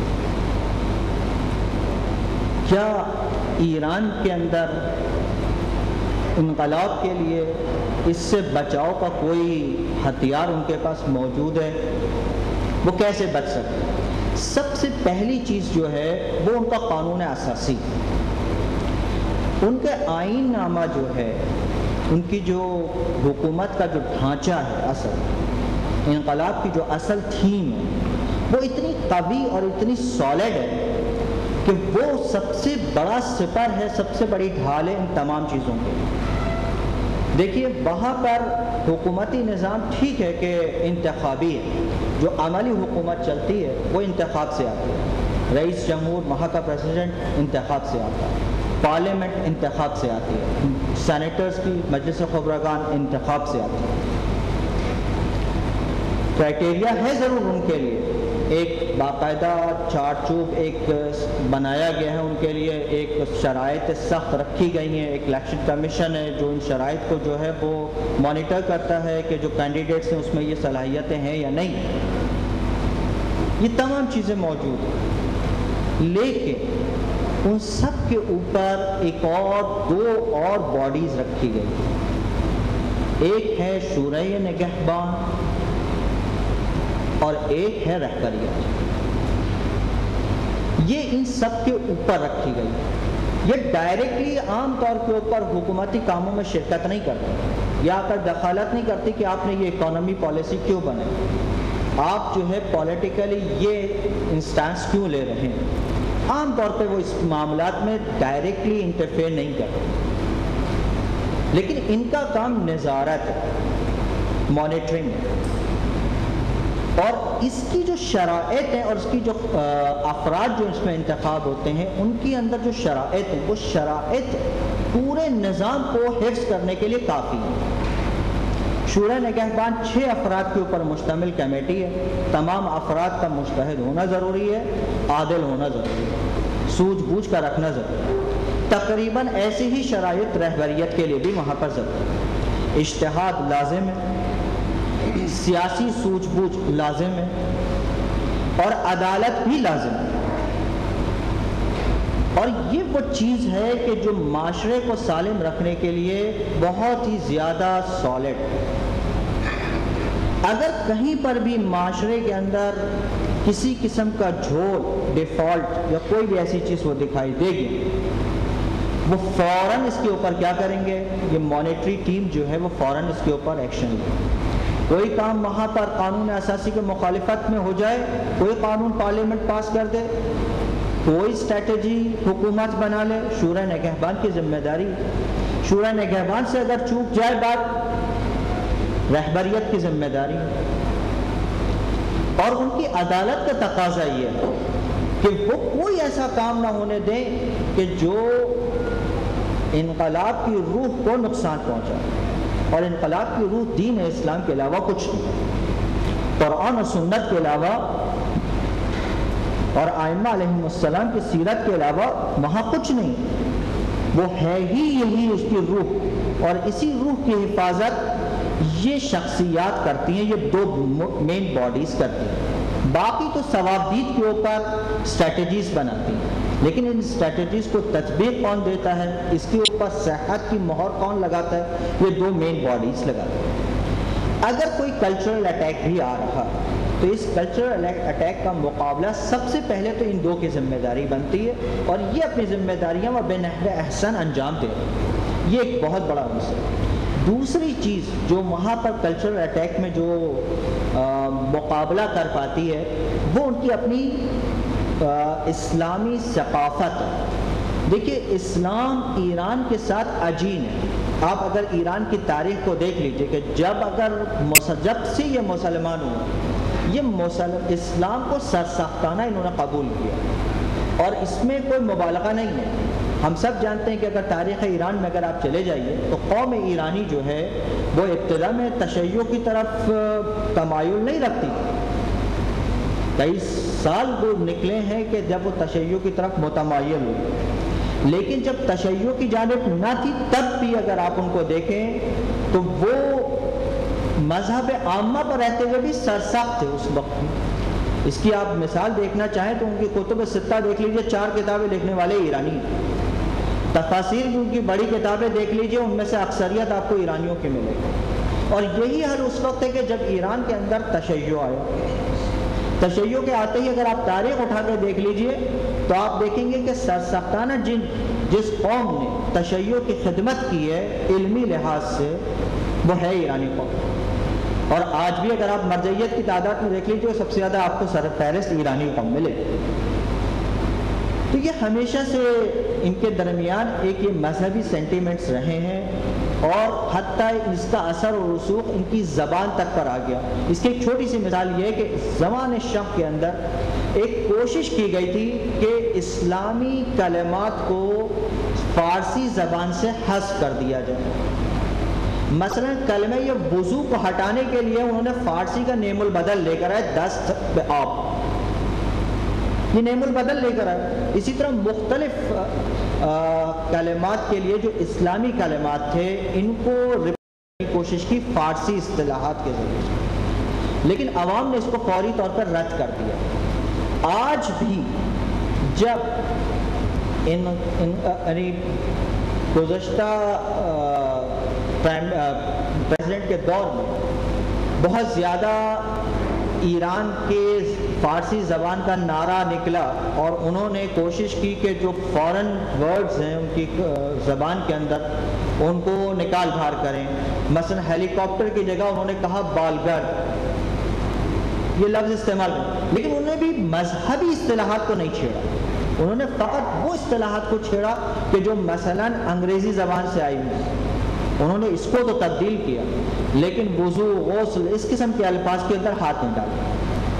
کیا ایران کے اندر انقلاب کے لیے اس سے بچاؤ کا کوئی ہتھیار ان کے پاس موجود ہے؟ وہ کیسے بچ سکتے ہیں؟ سب سے پہلی چیز جو ہے وہ ان کا قانون اساسی، ان کے آئین نامہ جو ہے، ان کی جو حکومت کا جو ڈھانچہ ہے، اصل انقلاب کی جو اصل تھیم ہے وہ اتنی قوی اور اتنی سالڈ ہے کہ وہ سب سے بڑا سپر ہے، سب سے بڑی ڈھال ہے ان تمام چیزوں کے۔ دیکھیے وہاں پر حکومتی نظام ٹھیک ہے کہ انتخابی ہے، جو عملی حکومت چلتی ہے وہ انتخاب سے آتی ہے، رئیس جمہور، وہاں کا پریزیڈنٹ انتخاب سے آتا ہے، پارلیمنٹ انتخاب سے آتی ہے، سینیٹرز کی مجلس خبرگان انتخاب سے آتی ہے۔ کرائٹیریا ہے ضرور ان کے لیے، ایک باقاعدہ چارٹ چوب ایک بنایا گیا ہے ان کے لیے، ایک شرائط سخت رکھی گئی ہیں، ایک الیکشن کمیشن ہے جو ان شرائط کو جو ہے وہ مانیٹر کرتا ہے کہ جو کینڈیڈیٹس ہیں اس میں یہ صلاحیتیں ہیں یا نہیں، یہ تمام چیزیں موجود ہیں۔ لیکن ان سب کے اوپر ایک اور دو اور باڈیز رکھی گئی، ایک ہے شورائے نگہبان اور ایک ہے رہبریت۔ یہ ان سب کے اوپر رکھی گئی، یہ ڈائریکٹلی عام طور کے اوپر حکومتی کاموں میں شرکت نہیں کرتی یا کر دخالت نہیں کرتی کہ آپ نے یہ اکانومی پالیسی کیوں بنائی، آپ جو ہے پولیٹیکلی یہ انسٹانس کیوں لے رہے ہیں، عام طور پہ وہ اس معاملات میں ڈائریکٹلی انٹرفیئر نہیں کرتے، لیکن ان کا کام نظارت ہے، مانیٹرنگ ہے، اور اس کی جو شرائط ہیں اور اس کی جو افراد جو اس میں انتخاب ہوتے ہیں ان کی اندر جو شرائط ہیں وہ شرائط پورے نظام کو حفظ کرنے کے لیے کافی ہیں۔ شورا نگہبان 6 افراد کے اوپر مشتمل کمیٹی ہے، تمام افراد کا مجتہد ہونا ضروری ہے، عادل ہونا ضروری ہے، سوجھ بوجھ کا رکھنا ضروری ہے۔ تقریباً ایسی ہی شرائط رہبریت کے لیے بھی وہاں پر ضروری ہے، اجتہاد لازم ہے، سیاسی سوجھ بوجھ لازم ہے اور عدالت بھی لازم ہے، اور یہ وہ چیز ہے کہ جو معاشرے کو سالم رکھنے کے لیے بہت ہی زیادہ سالڈ ہے۔ اگر کہیں پر بھی معاشرے کے اندر کسی قسم کا جھول، ڈیفالٹ یا کوئی بھی ایسی چیز وہ دکھائی دے گی، وہ فوراً اس کے اوپر کیا کریں گے، یہ مانیٹری ٹیم جو ہے وہ فوراً اس کے اوپر ایکشن لے گی۔ کوئی کام وہاں پر قانون اساسی کے مخالفت میں ہو جائے، کوئی قانون پارلیمنٹ پاس کر دے، کوئی اسٹریٹجی حکومت بنا لے، شورا نگہبان کی ذمہ داری، شورا نگہبان سے اگر چوک جائے بات، رہبریت کی ذمہ داری، اور ان کی عدالت کا تقاضا یہ ہے کہ وہ کوئی ایسا کام نہ ہونے دیں کہ جو انقلاب کی روح کو نقصان پہنچائے، اور انقلاب کی روح دین اسلام کے علاوہ کچھ نہیں، قرآن و سنت کے علاوہ اور ائمہ علیہم السلام کی سیرت کے علاوہ وہاں کچھ نہیں، وہ ہے ہی یہی اس کی روح، اور اسی روح کی حفاظت یہ شخصیات کرتی ہیں، یہ 2 مین باڈیز کرتی ہیں، باقی تو ثوابدید کے اوپر اسٹریٹجیز بناتی ہیں، لیکن ان اسٹریٹجیز کو تطبیق کون دیتا ہے، اس کے اوپر صحت کی مہر کون لگاتا ہے، یہ 2 مین باڈیز لگاتے ہیں۔ اگر کوئی کلچرل اٹیک بھی آ رہا تو اس کلچرل اٹیک کا مقابلہ سب سے پہلے تو ان 2 کی ذمہ داری بنتی ہے، اور یہ اپنی ذمہ داریاں وہ بنحو احسن انجام دے رہے ہیں، یہ ایک بہت بڑا عنصر ہے۔ دوسری چیز جو وہاں پر کلچرل اٹیک میں جو مقابلہ کر پاتی ہے وہ ان کی اپنی اسلامی ثقافت ہے۔ دیکھیے اسلام ایران کے ساتھ عجین ہے، آپ اگر ایران کی تاریخ کو دیکھ لیجئے کہ جب سے یہ مسلمان ہوئے، یہ اسلام کو سرسختانہ انہوں نے قبول کیا، اور اس میں کوئی مبالغہ نہیں ہے۔ ہم سب جانتے ہیں کہ اگر تاریخ ایران میں اگر آپ چلے جائیے تو قوم ایرانی جو ہے وہ ابتدا میں تشیع کی طرف تمایل نہیں رکھتی، کئی سال وہ نکلے ہیں کہ جب وہ تشیع کی طرف متمایل ہوئی، لیکن جب تشیع کی جانب نہ تھی تب بھی اگر آپ ان کو دیکھیں تو وہ مذہب عامہ پر رہتے ہوئے بھی سرسخت تھے اس وقت میں۔ اس کی آپ مثال دیکھنا چاہیں تو ان کی کتب ستہ دیکھ لیجئے، 4 کتابیں لکھنے والے ایرانی ہیں، تفاسیر کی ان کی بڑی کتابیں دیکھ لیجئے، ان میں سے اکثریت آپ کو ایرانیوں کی ملے گی، اور یہی حال اس وقت ہے کہ جب ایران کے اندر تشیع آیا، تشیع کے آتے ہی اگر آپ تاریخ اٹھا کے دیکھ لیجئے تو آپ دیکھیں گے کہ سرسختانہ جس قوم نے تشیع کی خدمت کی ہے علمی لحاظ سے وہ ہے ایرانی قوم، اور آج بھی اگر آپ مرجعیت کی تعداد میں دیکھ لیجئے سب سے زیادہ آپ کو سرفہرست ایرانی قوم ملے۔ تو یہ ہمیشہ سے ان کے درمیان ایک یہ مذہبی سینٹیمنٹس رہے ہیں، اور حتیٰ اس کا اثر و رسوخ ان کی زبان تک پر آ گیا۔ اس کی ایک چھوٹی سی مثال یہ ہے کہ زمان شق کے اندر ایک کوشش کی گئی تھی کہ اسلامی کلمات کو فارسی زبان سے حذف کر دیا جائے۔ مثلا کلمہ یہ وضو کو ہٹانے کے لیے انہوں نے فارسی کا نیم البدل لے کر آئے دست آب، یہ نیم البدل لے کر آئے۔ اسی طرح مختلف کلمات کے لیے جو اسلامی کلمات تھے ان کو کی کوشش کی فارسی اصطلاحات کے ذریعے سے، لیکن عوام نے اس کو فوری طور پر رد کر دیا۔ آج بھی جب گزشتہ پریزیڈنٹ کے دور میں بہت زیادہ ایران کے فارسی زبان کا نعرہ نکلا اور انہوں نے کوشش کی کہ جو فورن ورڈز ہیں ان کی زبان کے اندر ان کو نکال بھار کریں، مثلا ہیلی کاپٹر کی جگہ انہوں نے کہا بالگر، یہ لفظ استعمال کریں، لیکن انہوں نے بھی مذہبی اصطلاحات کو نہیں چھیڑا، انہوں نے فقط وہ اصطلاحات کو چھیڑا کہ جو مثلا انگریزی زبان سے آئی ہوئی، انہوں نے اس کو تو تبدیل کیا، لیکن وضو، غسل، اس قسم کے الفاظ کے اندر ہاتھ نہیں ڈالا۔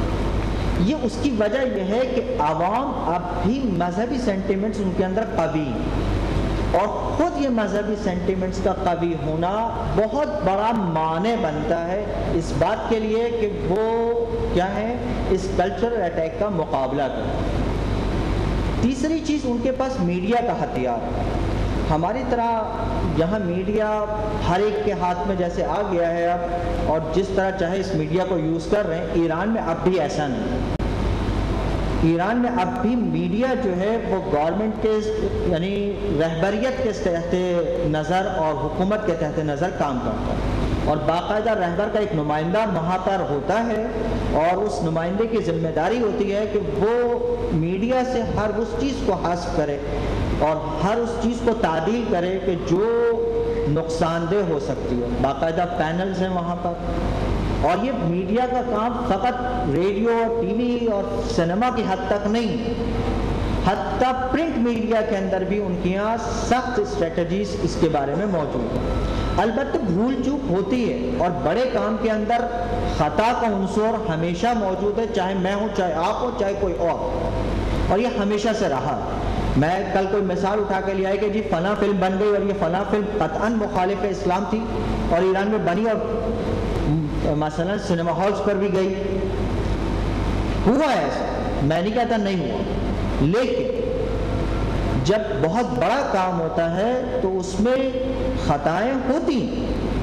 یہ اس کی وجہ یہ ہے کہ عوام اب بھی مذہبی سینٹیمنٹس ان کے اندر قوی، اور خود یہ مذہبی سینٹیمنٹس کا قوی ہونا بہت بڑا مانع بنتا ہے اس بات کے لیے کہ وہ کیا ہے، اس کلچرل اٹیک کا مقابلہ کریں۔ تیسری چیز، ان کے پاس میڈیا کا ہتھیار ہے۔ ہماری طرح یہاں میڈیا ہر ایک کے ہاتھ میں جیسے آ گیا ہے اب، اور جس طرح چاہے اس میڈیا کو یوز کر رہے ہیں، ایران میں اب بھی ایسا نہیں۔ ایران میں اب بھی میڈیا جو ہے وہ گورنمنٹ کے یعنی رہبریت کے تحت نظر اور حکومت کے تحت نظر کام کرتا ہے، اور باقاعدہ رہبر کا ایک نمائندہ وہاں پر ہوتا ہے، اور اس نمائندے کی ذمہ داری ہوتی ہے کہ وہ میڈیا سے ہر اس چیز کو حذف کرے اور ہر اس چیز کو تعدیل کرے کہ جو نقصان دہ ہو سکتی ہے۔ باقاعدہ پینلز ہیں وہاں پر، اور یہ میڈیا کا کام فقط ریڈیو، ٹی وی اور سنیما کی حد تک نہیں، حتیٰ پرنٹ میڈیا کے اندر بھی ان کی یہاں سخت اسٹریٹجیز اس کے بارے میں موجود ہیں۔ البتہ بھول چوک ہوتی ہے، اور بڑے کام کے اندر خطا کا عنصر ہمیشہ موجود ہے، چاہے میں ہوں، چاہے آپ ہو، چاہے کوئی اور یہ ہمیشہ سے رہا ہے۔ میں کل کوئی مثال اٹھا کے لے آئے کہ جی فلاں فلم بن گئی اور یہ فلاں فلم قطعاً مخالف اسلام تھی اور ایران میں بنی اور مثلا سنیما ہالز پر بھی گئی، ہوا ہے ایسا، میں نہیں کہتا نہیں ہوا، لیکن جب بہت بڑا کام ہوتا ہے تو اس میں خطائیں ہوتی ہیں،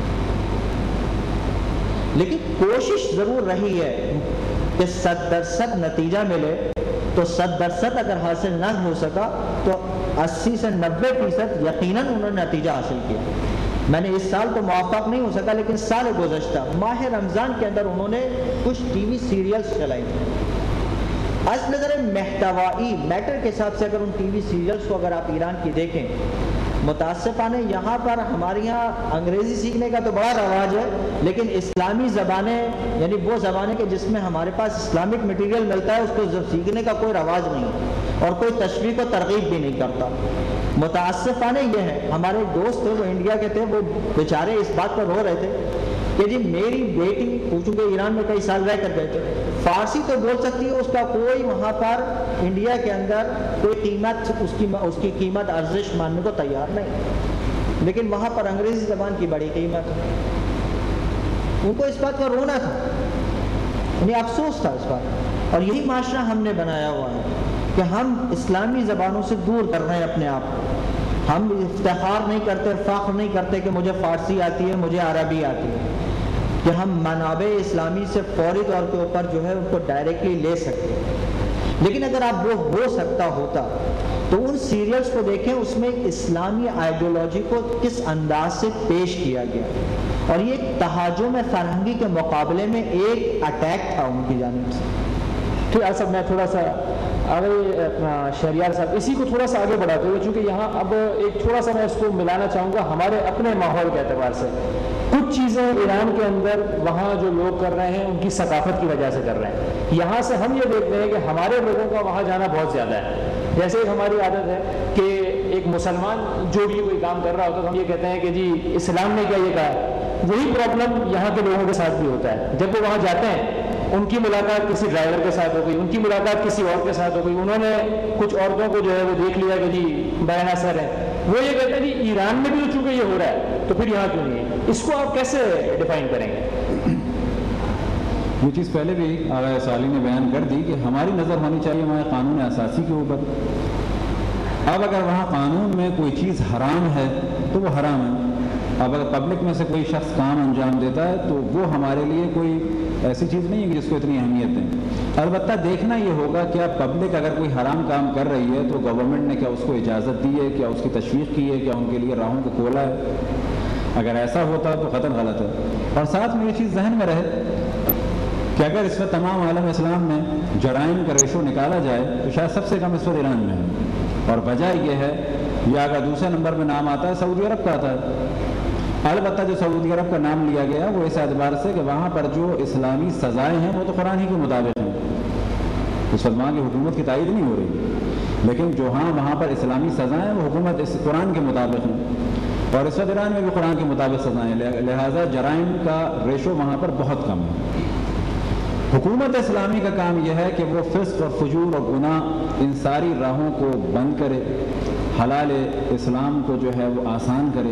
لیکن کوشش ضرور رہی ہے کہ 100% نتیجہ ملے، تو 100% اگر حاصل نہ ہو سکا تو 80 سے 90% یقیناً انہوں نے نتیجہ حاصل کیا۔ میں نے اس سال تو موافق نہیں ہو سکا، لیکن سال گزشتہ ماہ رمضان کے اندر انہوں نے کچھ ٹی وی سیریلز چلائی تھیں۔ از نظر محتوائی میٹر کے حساب سے اگر ان ٹی وی سیریلز کو اگر آپ ایران کی دیکھیں، متاسفانہ یہاں پر ہمارے یہاں انگریزی سیکھنے کا تو بڑا رواج ہے، لیکن اسلامی زبانیں یعنی وہ زبانیں کہ جس میں ہمارے پاس اسلامک مٹیریل ملتا ہے اس کو سیکھنے کا کوئی رواج نہیں، اور کوئی تشویق و ترغیب بھی نہیں کرتا۔ متاسفانہ یہ ہے، ہمارے دوست تھے وہ انڈیا کے تھے، وہ بیچارے اس بات پر رو رہے تھے کہ جی میری بیٹی، پوچھوں کہ ایران میں کئی سال رہ کر گئے تھے، فارسی تو بول سکتی ہے، اس کا کوئی وہاں پر انڈیا کے اندر کوئی قیمت، اس کی قیمت ارزش ماننے کو تیار نہیں، لیکن وہاں پر انگریزی زبان کی بڑی قیمت ہے۔ ان کو اس بات کا رونا تھا، انہیں افسوس تھا اس بات، اور یہی معاشرہ ہم نے بنایا ہوا ہے کہ ہم اسلامی زبانوں سے دور کر رہے ہیں اپنے آپ کو۔ ہم افتخار نہیں کرتے، فخر نہیں کرتے کہ مجھے فارسی آتی ہے، مجھے عربی آتی ہے، کہ ہم منابع اسلامی سے فوری طور کے اوپر جو ہے ان کو ڈائریکٹلی لے سکتے ہیں۔ لیکن اگر آپ وہ ہو سکتا ہوتا تو ان سیریلز کو دیکھیں، اس میں اسلامی آئیڈیالوجی کو کس انداز سے پیش کیا گیا، اور یہ ایک تہاجم فرہنگی کے مقابلے میں ایک اٹیک تھا ان کی جانب سے۔
ٹھیک ہے صاحب، میں تھوڑا سا آگے اپنا شہریار صاحب اسی کو تھوڑا سا آگے بڑھاتے ہوئے، چونکہ یہاں اب ایک تھوڑا سا میں اس کو ملانا چاہوں گا ہمارے اپنے ماحول کے اعتبار سے۔ کچھ چیزیں ایران کے اندر وہاں جو لوگ کر رہے ہیں ان کی ثقافت کی وجہ سے کر رہے ہیں، یہاں سے ہم یہ دیکھتے ہیں کہ ہمارے لوگوں کا وہاں جانا بہت زیادہ ہے، جیسے ایک ہماری عادت ہے کہ ایک مسلمان جو بھی کوئی کام کر رہا ہوتا ہے تو ہم یہ کہتے ہیں کہ جی اسلام نے کیا یہ کہا ہے. وہی پرابلم یہاں کے لوگوں کے ساتھ بھی ہوتا ہے. جب وہ وہاں جاتے ہیں ان کی ملاقات کسی ڈرائیور کے ساتھ ہو گئی, ان کی ملاقات کسی اور کے ساتھ ہو گئی, انہوں نے کچھ عورتوں کو جو ہے وہ دیکھ لیا کہ جی بیان اثر ہے, وہ یہ کہتے ہیں کہ ایران میں بھی تو چونکہ یہ ہو رہا ہے تو پھر یہاں کیوں نہیں ہے. اس کو آپ کیسے ڈیفائن کریں گے؟
یہ چیز پہلے بھی آغا سالی نے بیان کر دی کہ ہماری نظر ہونی چاہیے ہمارے قانون اساسی کے اوپر. اب اگر وہاں قانون میں کوئی چیز حرام ہے تو وہ حرام ہے. اب اگر پبلک میں سے کوئی شخص کام انجام دیتا ہے تو وہ ہمارے لیے کوئی ایسی چیز نہیں ہے کہ جس کو اتنی اہمیت دیں. البتہ دیکھنا یہ ہوگا کیا پبلک اگر کوئی حرام کام کر رہی ہے تو گورنمنٹ نے کیا اس کو اجازت دی ہے, کیا اس کی تشویق کی ہے, کیا ان کے لیے راہوں کو کھولا ہے. اگر ایسا ہوتا تو قطعاً غلط ہے. اور ساتھ میں یہ چیز ذہن میں رہے کہ اگر اس وقت تمام عالم اسلام میں جرائم کا ریشو نکالا جائے تو شاید سب سے کم اس وقت ایران میں ہے. اور وجہ یہ ہے, یا اگر دوسرے نمبر میں نام آتا ہے سعودی عرب کا آتا ہے. البتہ جو سعودی عرب کا نام لیا گیا وہ اس اعتبار سے کہ وہاں پر جو اسلامی سزائیں ہیں وہ تو قرآن ہی کے مطابق ہیں. اس وقت وہاں کی حکومت کی تائید نہیں ہو رہی, لیکن جو وہاں پر اسلامی سزائیں وہ حکومت اس قرآن کے مطابق ہیں. اور اس وقت ایران میں بھی قرآن کے مطابق سزائیں, لہٰذا جرائم کا ریشو وہاں پر بہت کم ہے. حکومت اسلامی کا کام یہ ہے کہ وہ فسق اور فجور اور گناہ ان ساری راہوں کو بند کرے, حلال اسلام کو جو ہے وہ آسان کرے,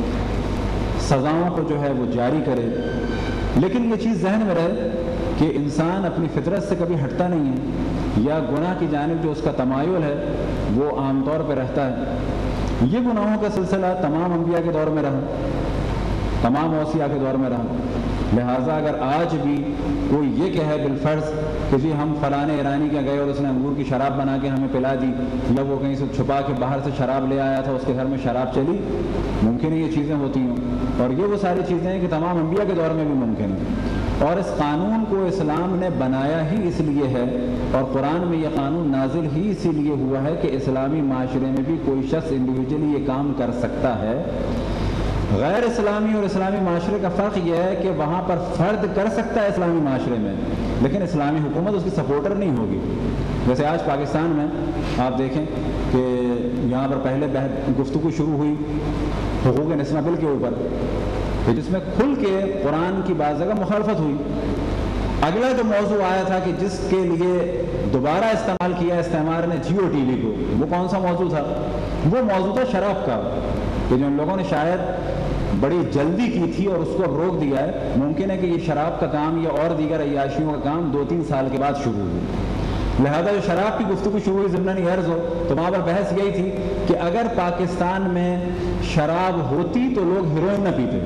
سزاؤں کو جو ہے وہ جاری کرے. لیکن یہ چیز ذہن میں رہے کہ انسان اپنی فطرت سے کبھی ہٹتا نہیں ہے, یا گناہ کی جانب جو اس کا تمایل ہے وہ عام طور پہ رہتا ہے. یہ گناہوں کا سلسلہ تمام انبیاء کے دور میں رہا, تمام اوصیاء کے دور میں رہا. لہٰذا اگر آج بھی کوئی یہ کہے بالفرض کہ جی ہم فلاں ایرانی کے گئے اور اس نے انگور کی شراب بنا کے ہمیں پلا دی, یا وہ کہیں سے چھپا کے باہر سے شراب لے آیا تھا, اس کے گھر میں شراب چلی, ممکن ہے یہ چیزیں ہوتی ہوں. اور یہ وہ ساری چیزیں ہیں کہ تمام انبیاء کے دور میں بھی ممکن ہیں. اور اس قانون کو اسلام نے بنایا ہی اس لیے ہے, اور قرآن میں یہ قانون نازل ہی اسی لیے ہوا ہے کہ اسلامی معاشرے میں بھی کوئی شخص انڈیویجولی یہ کام کر سکتا ہے. غیر اسلامی اور اسلامی معاشرے کا فرق یہ ہے کہ وہاں پر فرد کر سکتا ہے اسلامی معاشرے میں, لیکن اسلامی حکومت اس کی سپورٹر نہیں ہوگی. جیسے آج پاکستان میں آپ دیکھیں کہ یہاں پر پہلے گفتگو شروع ہوئی حقوق نسواں بل کے اوپر, جس میں کھل کے قرآن کی بعض جگہ مخالفت ہوئی. اگلا جو موضوع آیا تھا کہ جس کے لیے دوبارہ استعمال کیا استعمار نے جیو ٹی وی کو, وہ کون سا موضوع تھا؟ وہ موضوع تھا شراب کا, کہ جو ان لوگوں نے شاید بڑی جلدی کی تھی اور اس کو اب روک دیا ہے. ممکن ہے کہ یہ شراب کا کام یا اور دیگر عیاشیوں کا کام 2-3 سال کے بعد شروع ہو. لہذا جو شراب کی گفتگو شروع ہوئی ضمناً عرض ہو تو وہاں پر بحث یہی تھی کہ اگر پاکستان میں شراب ہوتی تو لوگ ہیروئن نہ پیتے.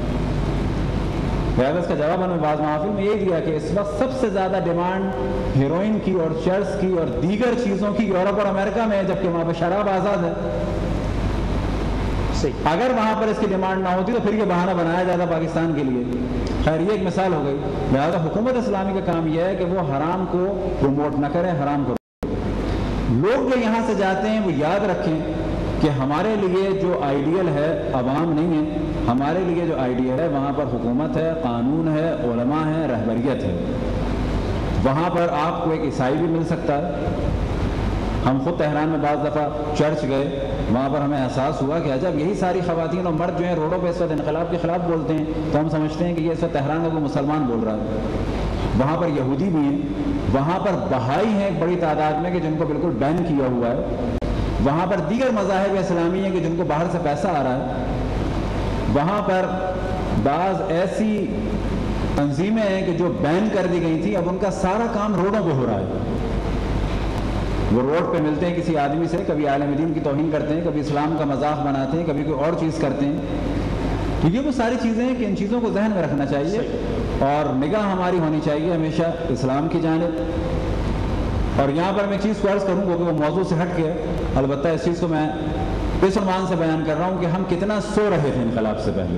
لہذا اس کا جواب ہمیں بعض محافل میں یہی دیا کہ اس وقت سب سے زیادہ ڈیمانڈ ہیروئن کی اور چرس کی اور دیگر چیزوں کی یورپ اور امریکہ میں ہے, جبکہ وہاں پہ شراب آزاد ہے. اگر وہاں پر اس کی ڈیمانڈ نہ ہوتی تو پھر یہ بہانہ بنایا جاتا پاکستان کے لیے. خیر یہ ایک مثال ہو گئی. لہٰذا حکومت اسلامی کا کام یہ ہے کہ وہ حرام کو پروموٹ نہ کرے, حرام کو. لوگ جو یہاں سے جاتے ہیں وہ یاد رکھیں کہ ہمارے لیے جو آئیڈیل ہے عوام نہیں ہے, ہمارے لیے جو آئیڈیل ہے وہاں پر حکومت ہے, قانون ہے, علماء ہے, رہبریت ہے. وہاں پر آپ کو ایک عیسائی بھی مل سکتا ہے. ہم خود تہران میں بعض دفعہ چرچ گئے, وہاں پر ہمیں احساس ہوا کہ جب یہی ساری خواتین اور مرد جو ہیں روڈوں پہ اس وقت انقلاب کے خلاف بولتے ہیں تو ہم سمجھتے ہیں کہ یہ اس وقت تہران کا کوئی مسلمان بول رہا ہے. وہاں پر یہودی بھی ہیں, وہاں پر بہائی ہیں ایک بڑی تعداد میں کہ جن کو بالکل بین کیا ہوا ہے. وہاں پر دیگر مذاہب اسلامی ہیں کہ جن کو باہر سے پیسہ آ رہا ہے. وہاں پر بعض ایسی تنظیمیں ہیں کہ جو بین کر دی گئی تھیں, اب ان کا سارا کام روڈوں پہ ہو رہا ہے. وہ روڈ پہ ملتے ہیں کسی آدمی سے, کبھی عالم دین کی توہین کرتے ہیں, کبھی اسلام کا مذاق بناتے ہیں, کبھی کوئی اور چیز کرتے ہیں. تو یہ وہ ساری چیزیں ہیں کہ ان چیزوں کو ذہن میں رکھنا چاہیے اور نگاہ ہماری ہونی چاہیے ہمیشہ اسلام کی جانب. اور یہاں پر میں چیز کو عرض کروں گا کہ وہ موضوع سے ہٹ کے, البتہ اس چیز کو میں اس عنوان سے بیان کر رہا ہوں کہ ہم کتنا سو رہے تھے انقلاب سے پہلے.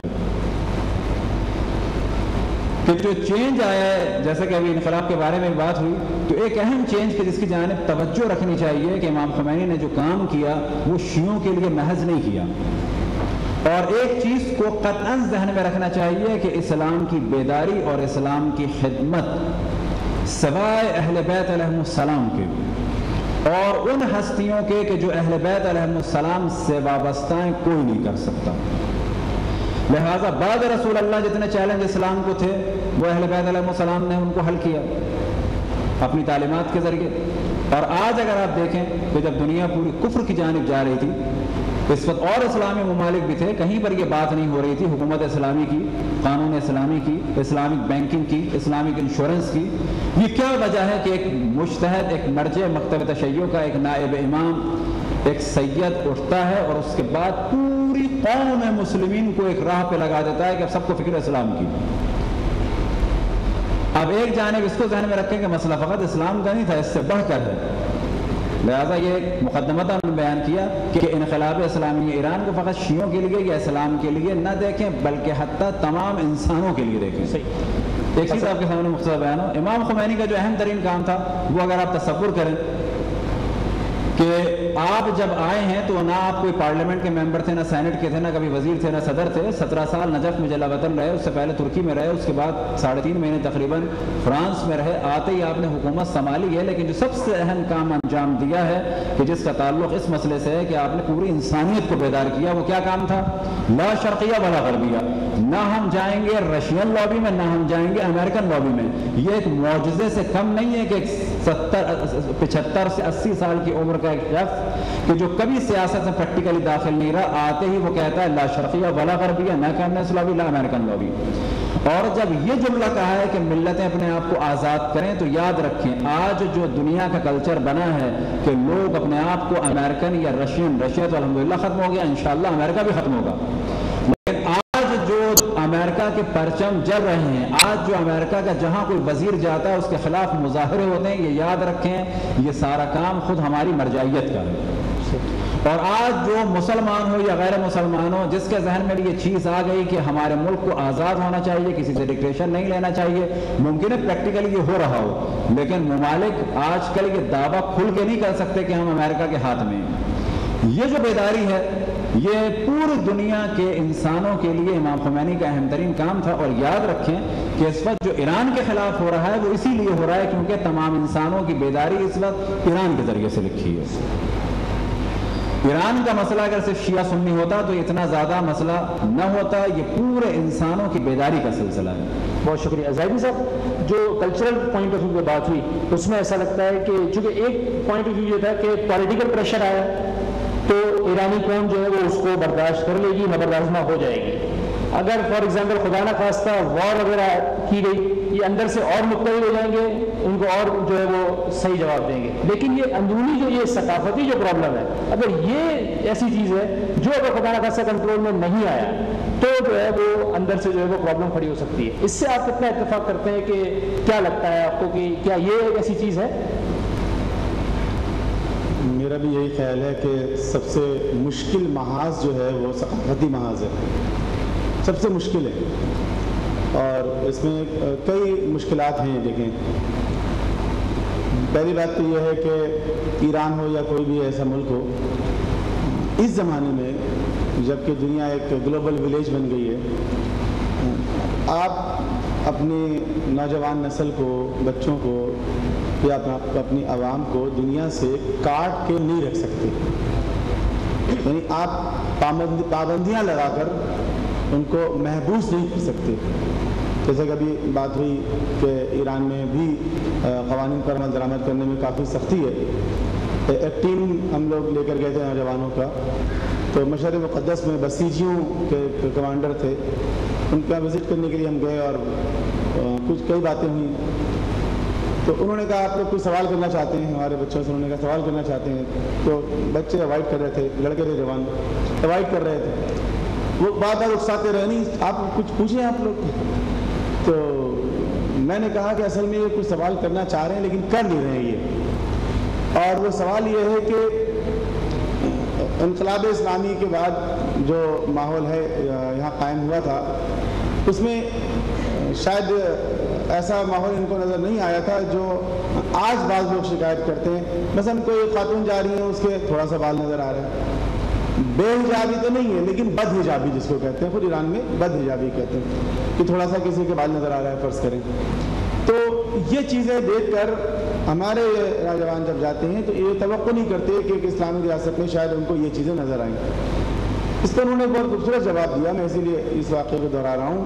کہ جو چینج آیا ہے, جیسا کہ ابھی انقلاب کے بارے میں بات ہوئی, تو ایک اہم چینج کہ جس کی جانب توجہ رکھنی چاہیے کہ امام خمینی نے جو کام کیا وہ شیعوں کے لیے محض نہیں کیا. اور ایک چیز کو قطعاً ذہن میں رکھنا چاہیے کہ اسلام کی بیداری اور اسلام کی خدمت سوائے اہل بیت علیہ السلام کے اور ان ہستیوں کے کہ جو اہل بیت علیہم السلام سے وابستہ ہیں کوئی نہیں کر سکتا۔ لہٰذا بعد رسول اللہ جتنے چیلنج اسلام کو تھے وہ اہل بیت علیہم السلام نے ان کو حل کیا اپنی تعلیمات کے ذریعے۔ اور آج اگر آپ دیکھیں کہ جب دنیا پوری کفر کی جانب جا رہی تھی، اس وقت اور اسلامی ممالک بھی تھے، کہیں پر یہ بات نہیں ہو رہی تھی حکومت اسلامی کی، قانون اسلامی کی، اسلامک بینکنگ کی، اسلامک انشورنس کی۔ یہ کیا وجہ ہے کہ ایک مجتہد، ایک مرجع مکتب تشیع کا ایک نائب امام، ایک سید اٹھتا ہے اور اس کے بعد پوری قوم مسلمین کو ایک راہ پہ لگا دیتا ہے کہ اب سب کو فکر اسلام کی۔ اب ایک جانب اس کو ذہن میں رکھیں کہ مسئلہ فقط اسلام کا نہیں تھا، اس سے بڑھ کر ہے۔ لہٰذا یہ مقدمتاً بیان کیا کہ انقلاب اسلامی ایران کو فقط شیعوں کے لیے یا اسلام کے لیے نہ دیکھیں بلکہ حتیٰ تمام انسانوں کے لیے دیکھیں۔ ایک چیز آپ کے سامنے مختصر بیان ہو، امام خمینی کا جو اہم ترین کام تھا وہ اگر آپ تصور کریں کہ آپ جب آئے ہیں تو نہ آپ کوئی پارلیمنٹ کے ممبر تھے، نہ سینٹ کے تھے، نہ کبھی وزیر تھے، نہ صدر تھے، 17 سال نجف میں جلا وطن رہے، اس سے پہلے ترکی میں رہے، اس کے بعد 3.5 مہینے تقریباً فرانس میں رہے، آتے ہی آپ نے حکومت سنبھالی ہے، لیکن جو سب سے اہم کام انجام دیا ہے کہ جس کا تعلق اس مسئلے سے ہے کہ آپ نے پوری انسانیت کو بیدار کیا، وہ کیا کام تھا؟ لا شرقیہ ولا غربیہ، نہ ہم جائیں گے رشین لابی میں، نہ ہم جائیں گے امریکن لابی میں۔ یہ ایک معجزے سے کم نہیں ہے کہ 75 سے 80 سال کی عمر کا ایک شخص کہ جو کبھی سیاست میں پریکٹیکلی داخل نہیں رہا، آتے ہی وہ کہتا ہے لا شرقیہ ولا غربیہ، نہ کیمنس لابی، لا امریکن لابی۔ اور جب یہ جملہ کہا ہے کہ ملتیں اپنے آپ کو آزاد کریں تو یاد رکھیں آج جو دنیا کا کلچر بنا ہے کہ لوگ اپنے آپ کو امریکن یا رشین، رشیا تو الحمدللہ ختم ہو گیا، انشاءاللہ امریکہ بھی ختم ہوگا، لیکن آج جو امریکہ کے پرچم جل رہے ہیں، آج جو امریکہ کا جہاں کوئی وزیر جاتا ہے اس کے خلاف مظاہرے ہوتے ہیں، یہ یاد رکھیں یہ سارا کام خود ہماری مرجعیت کا ہے۔ اور آج جو مسلمان ہو یا غیر مسلمان ہو جس کے ذہن میں یہ چیز آ گئی کہ ہمارے ملک کو آزاد ہونا چاہیے، کسی سے ڈکٹیشن نہیں لینا چاہیے، ممکن ہے پریکٹیکلی یہ ہو رہا ہو، لیکن ممالک آج کل یہ دعویٰ کھل کے نہیں کر سکتے کہ ہم امریکہ کے ہاتھ میں ہیں۔ یہ جو بیداری ہے یہ پوری دنیا کے انسانوں کے لیے امام خمینی کا اہم ترین کام تھا۔ اور یاد رکھیں کہ اس وقت جو ایران کے خلاف ہو رہا ہے وہ اسی لیے ہو رہا ہے کیونکہ تمام انسانوں کی بیداری اس وقت ایران کے ذریعے سے لکھی ہے۔ ایران کا مسئلہ اگر صرف شیعہ سنی ہوتا تو اتنا زیادہ مسئلہ نہ ہوتا، یہ پورے انسانوں کی بیداری کا سلسلہ ہے۔
بہت شکریہ زاہدی صاحب۔ جو کلچرل پوائنٹ آف ویو پہ بات ہوئی اس میں ایسا لگتا ہے کہ چونکہ ایک پوائنٹ آف ویو یہ تھا کہ پولیٹیکل پریشر آیا تو ایرانی قوم جو ہے وہ اس کو برداشت کر لے گی، نہ برداشت نہ ہو جائے گی۔ اگر فار ایگزامپل خدا نہ خواستہ وار وغیرہ کی گئی، یہ اندر سے اور متحد ہو جائیں گے، ان کو اور جو ہے وہ صحیح جواب دیں گے۔ لیکن یہ اندرونی جو یہ ثقافتی جو پرابلم ہے، اگر یہ ایسی چیز ہے جو اگر خدا نہ خواستہ کنٹرول میں نہیں آیا تو جو ہے وہ اندر سے جو ہے وہ پرابلم کھڑی ہو سکتی ہے۔ اس سے آپ کتنا اتفاق کرتے ہیں کہ کیا لگتا ہے آپ کو کہ کیا یہ ایک ایسی چیز ہے؟
میرا بھی یہی خیال ہے کہ سب سے مشکل محاذ جو ہے وہ ثقافتی محاذ ہے، سب سے مشکل ہے، اور اس میں کئی مشکلات ہیں۔ دیکھیں، پہلی بات تو یہ ہے کہ ایران ہو یا کوئی بھی ایسا ملک ہو، اس زمانے میں جب کہ دنیا ایک گلوبل ولیج بن گئی ہے، آپ اپنی نوجوان نسل کو، بچوں کو یا اپنی عوام کو دنیا سے کاٹ کے نہیں رکھ سکتے، یعنی آپ پابندیاں لگا کر ان کو محبوس نہیں کر سکتے۔ جیسے کہ ابھی بات ہوئی کہ ایران میں بھی قوانین پر عمل درآمد کرنے میں کافی سختی ہے۔ ایک ٹیم ہم لوگ لے کر گئے تھے نوجوانوں کا، تو مشرق مقدس میں بسیجیوں کے کمانڈر تھے، ان کا وزٹ کرنے کے لیے ہم گئے اور کئی باتیں ہوئیں۔ تو انہوں نے کہا آپ لوگ کوئی سوال کرنا چاہتے ہیں ہمارے بچوں سے؟ انہوں نے کہا سوال کرنا چاہتے ہیں، تو بچے اوائڈ کر رہے تھے، لڑکے تھے جوان اوائڈ کر رہے تھے، وہ بات اکساتے رہے، نہیں آپ کچھ پوچھیں آپ لوگ۔ تو میں نے کہا کہ اصل میں یہ کچھ سوال کرنا چاہ رہے ہیں لیکن کر نہیں رہے ہیں یہ، اور وہ سوال یہ ہے کہ انقلاب اسلامی کے بعد جو ماحول ہے یہاں قائم ہوا تھا اس میں شاید ایسا ماحول ان کو نظر نہیں آیا تھا جو آج بعض لوگ شکایت کرتے ہیں۔ مثلا کوئی خاتون جا رہی ہے، اس کے تھوڑا سا بال نظر آ رہا ہے، بے حجابی تو نہیں ہے لیکن بد حجابی جس کو کہتے ہیں، خود ایران میں بد حجابی کہتے ہیں کہ تھوڑا سا کسی کے بال نظر آ رہا ہے فرض کریں، تو یہ چیزیں دیکھ کر ہمارے نوجوان جب جاتے ہیں تو یہ توقع نہیں کرتے کہ ایک اسلامی ریاست میں شاید ان کو یہ چیزیں نظر آئیں. اس پر انہوں نے بہت خوبصورت جواب دیا, میں اسی لیے اس واقعے کو دہرا رہا ہوں.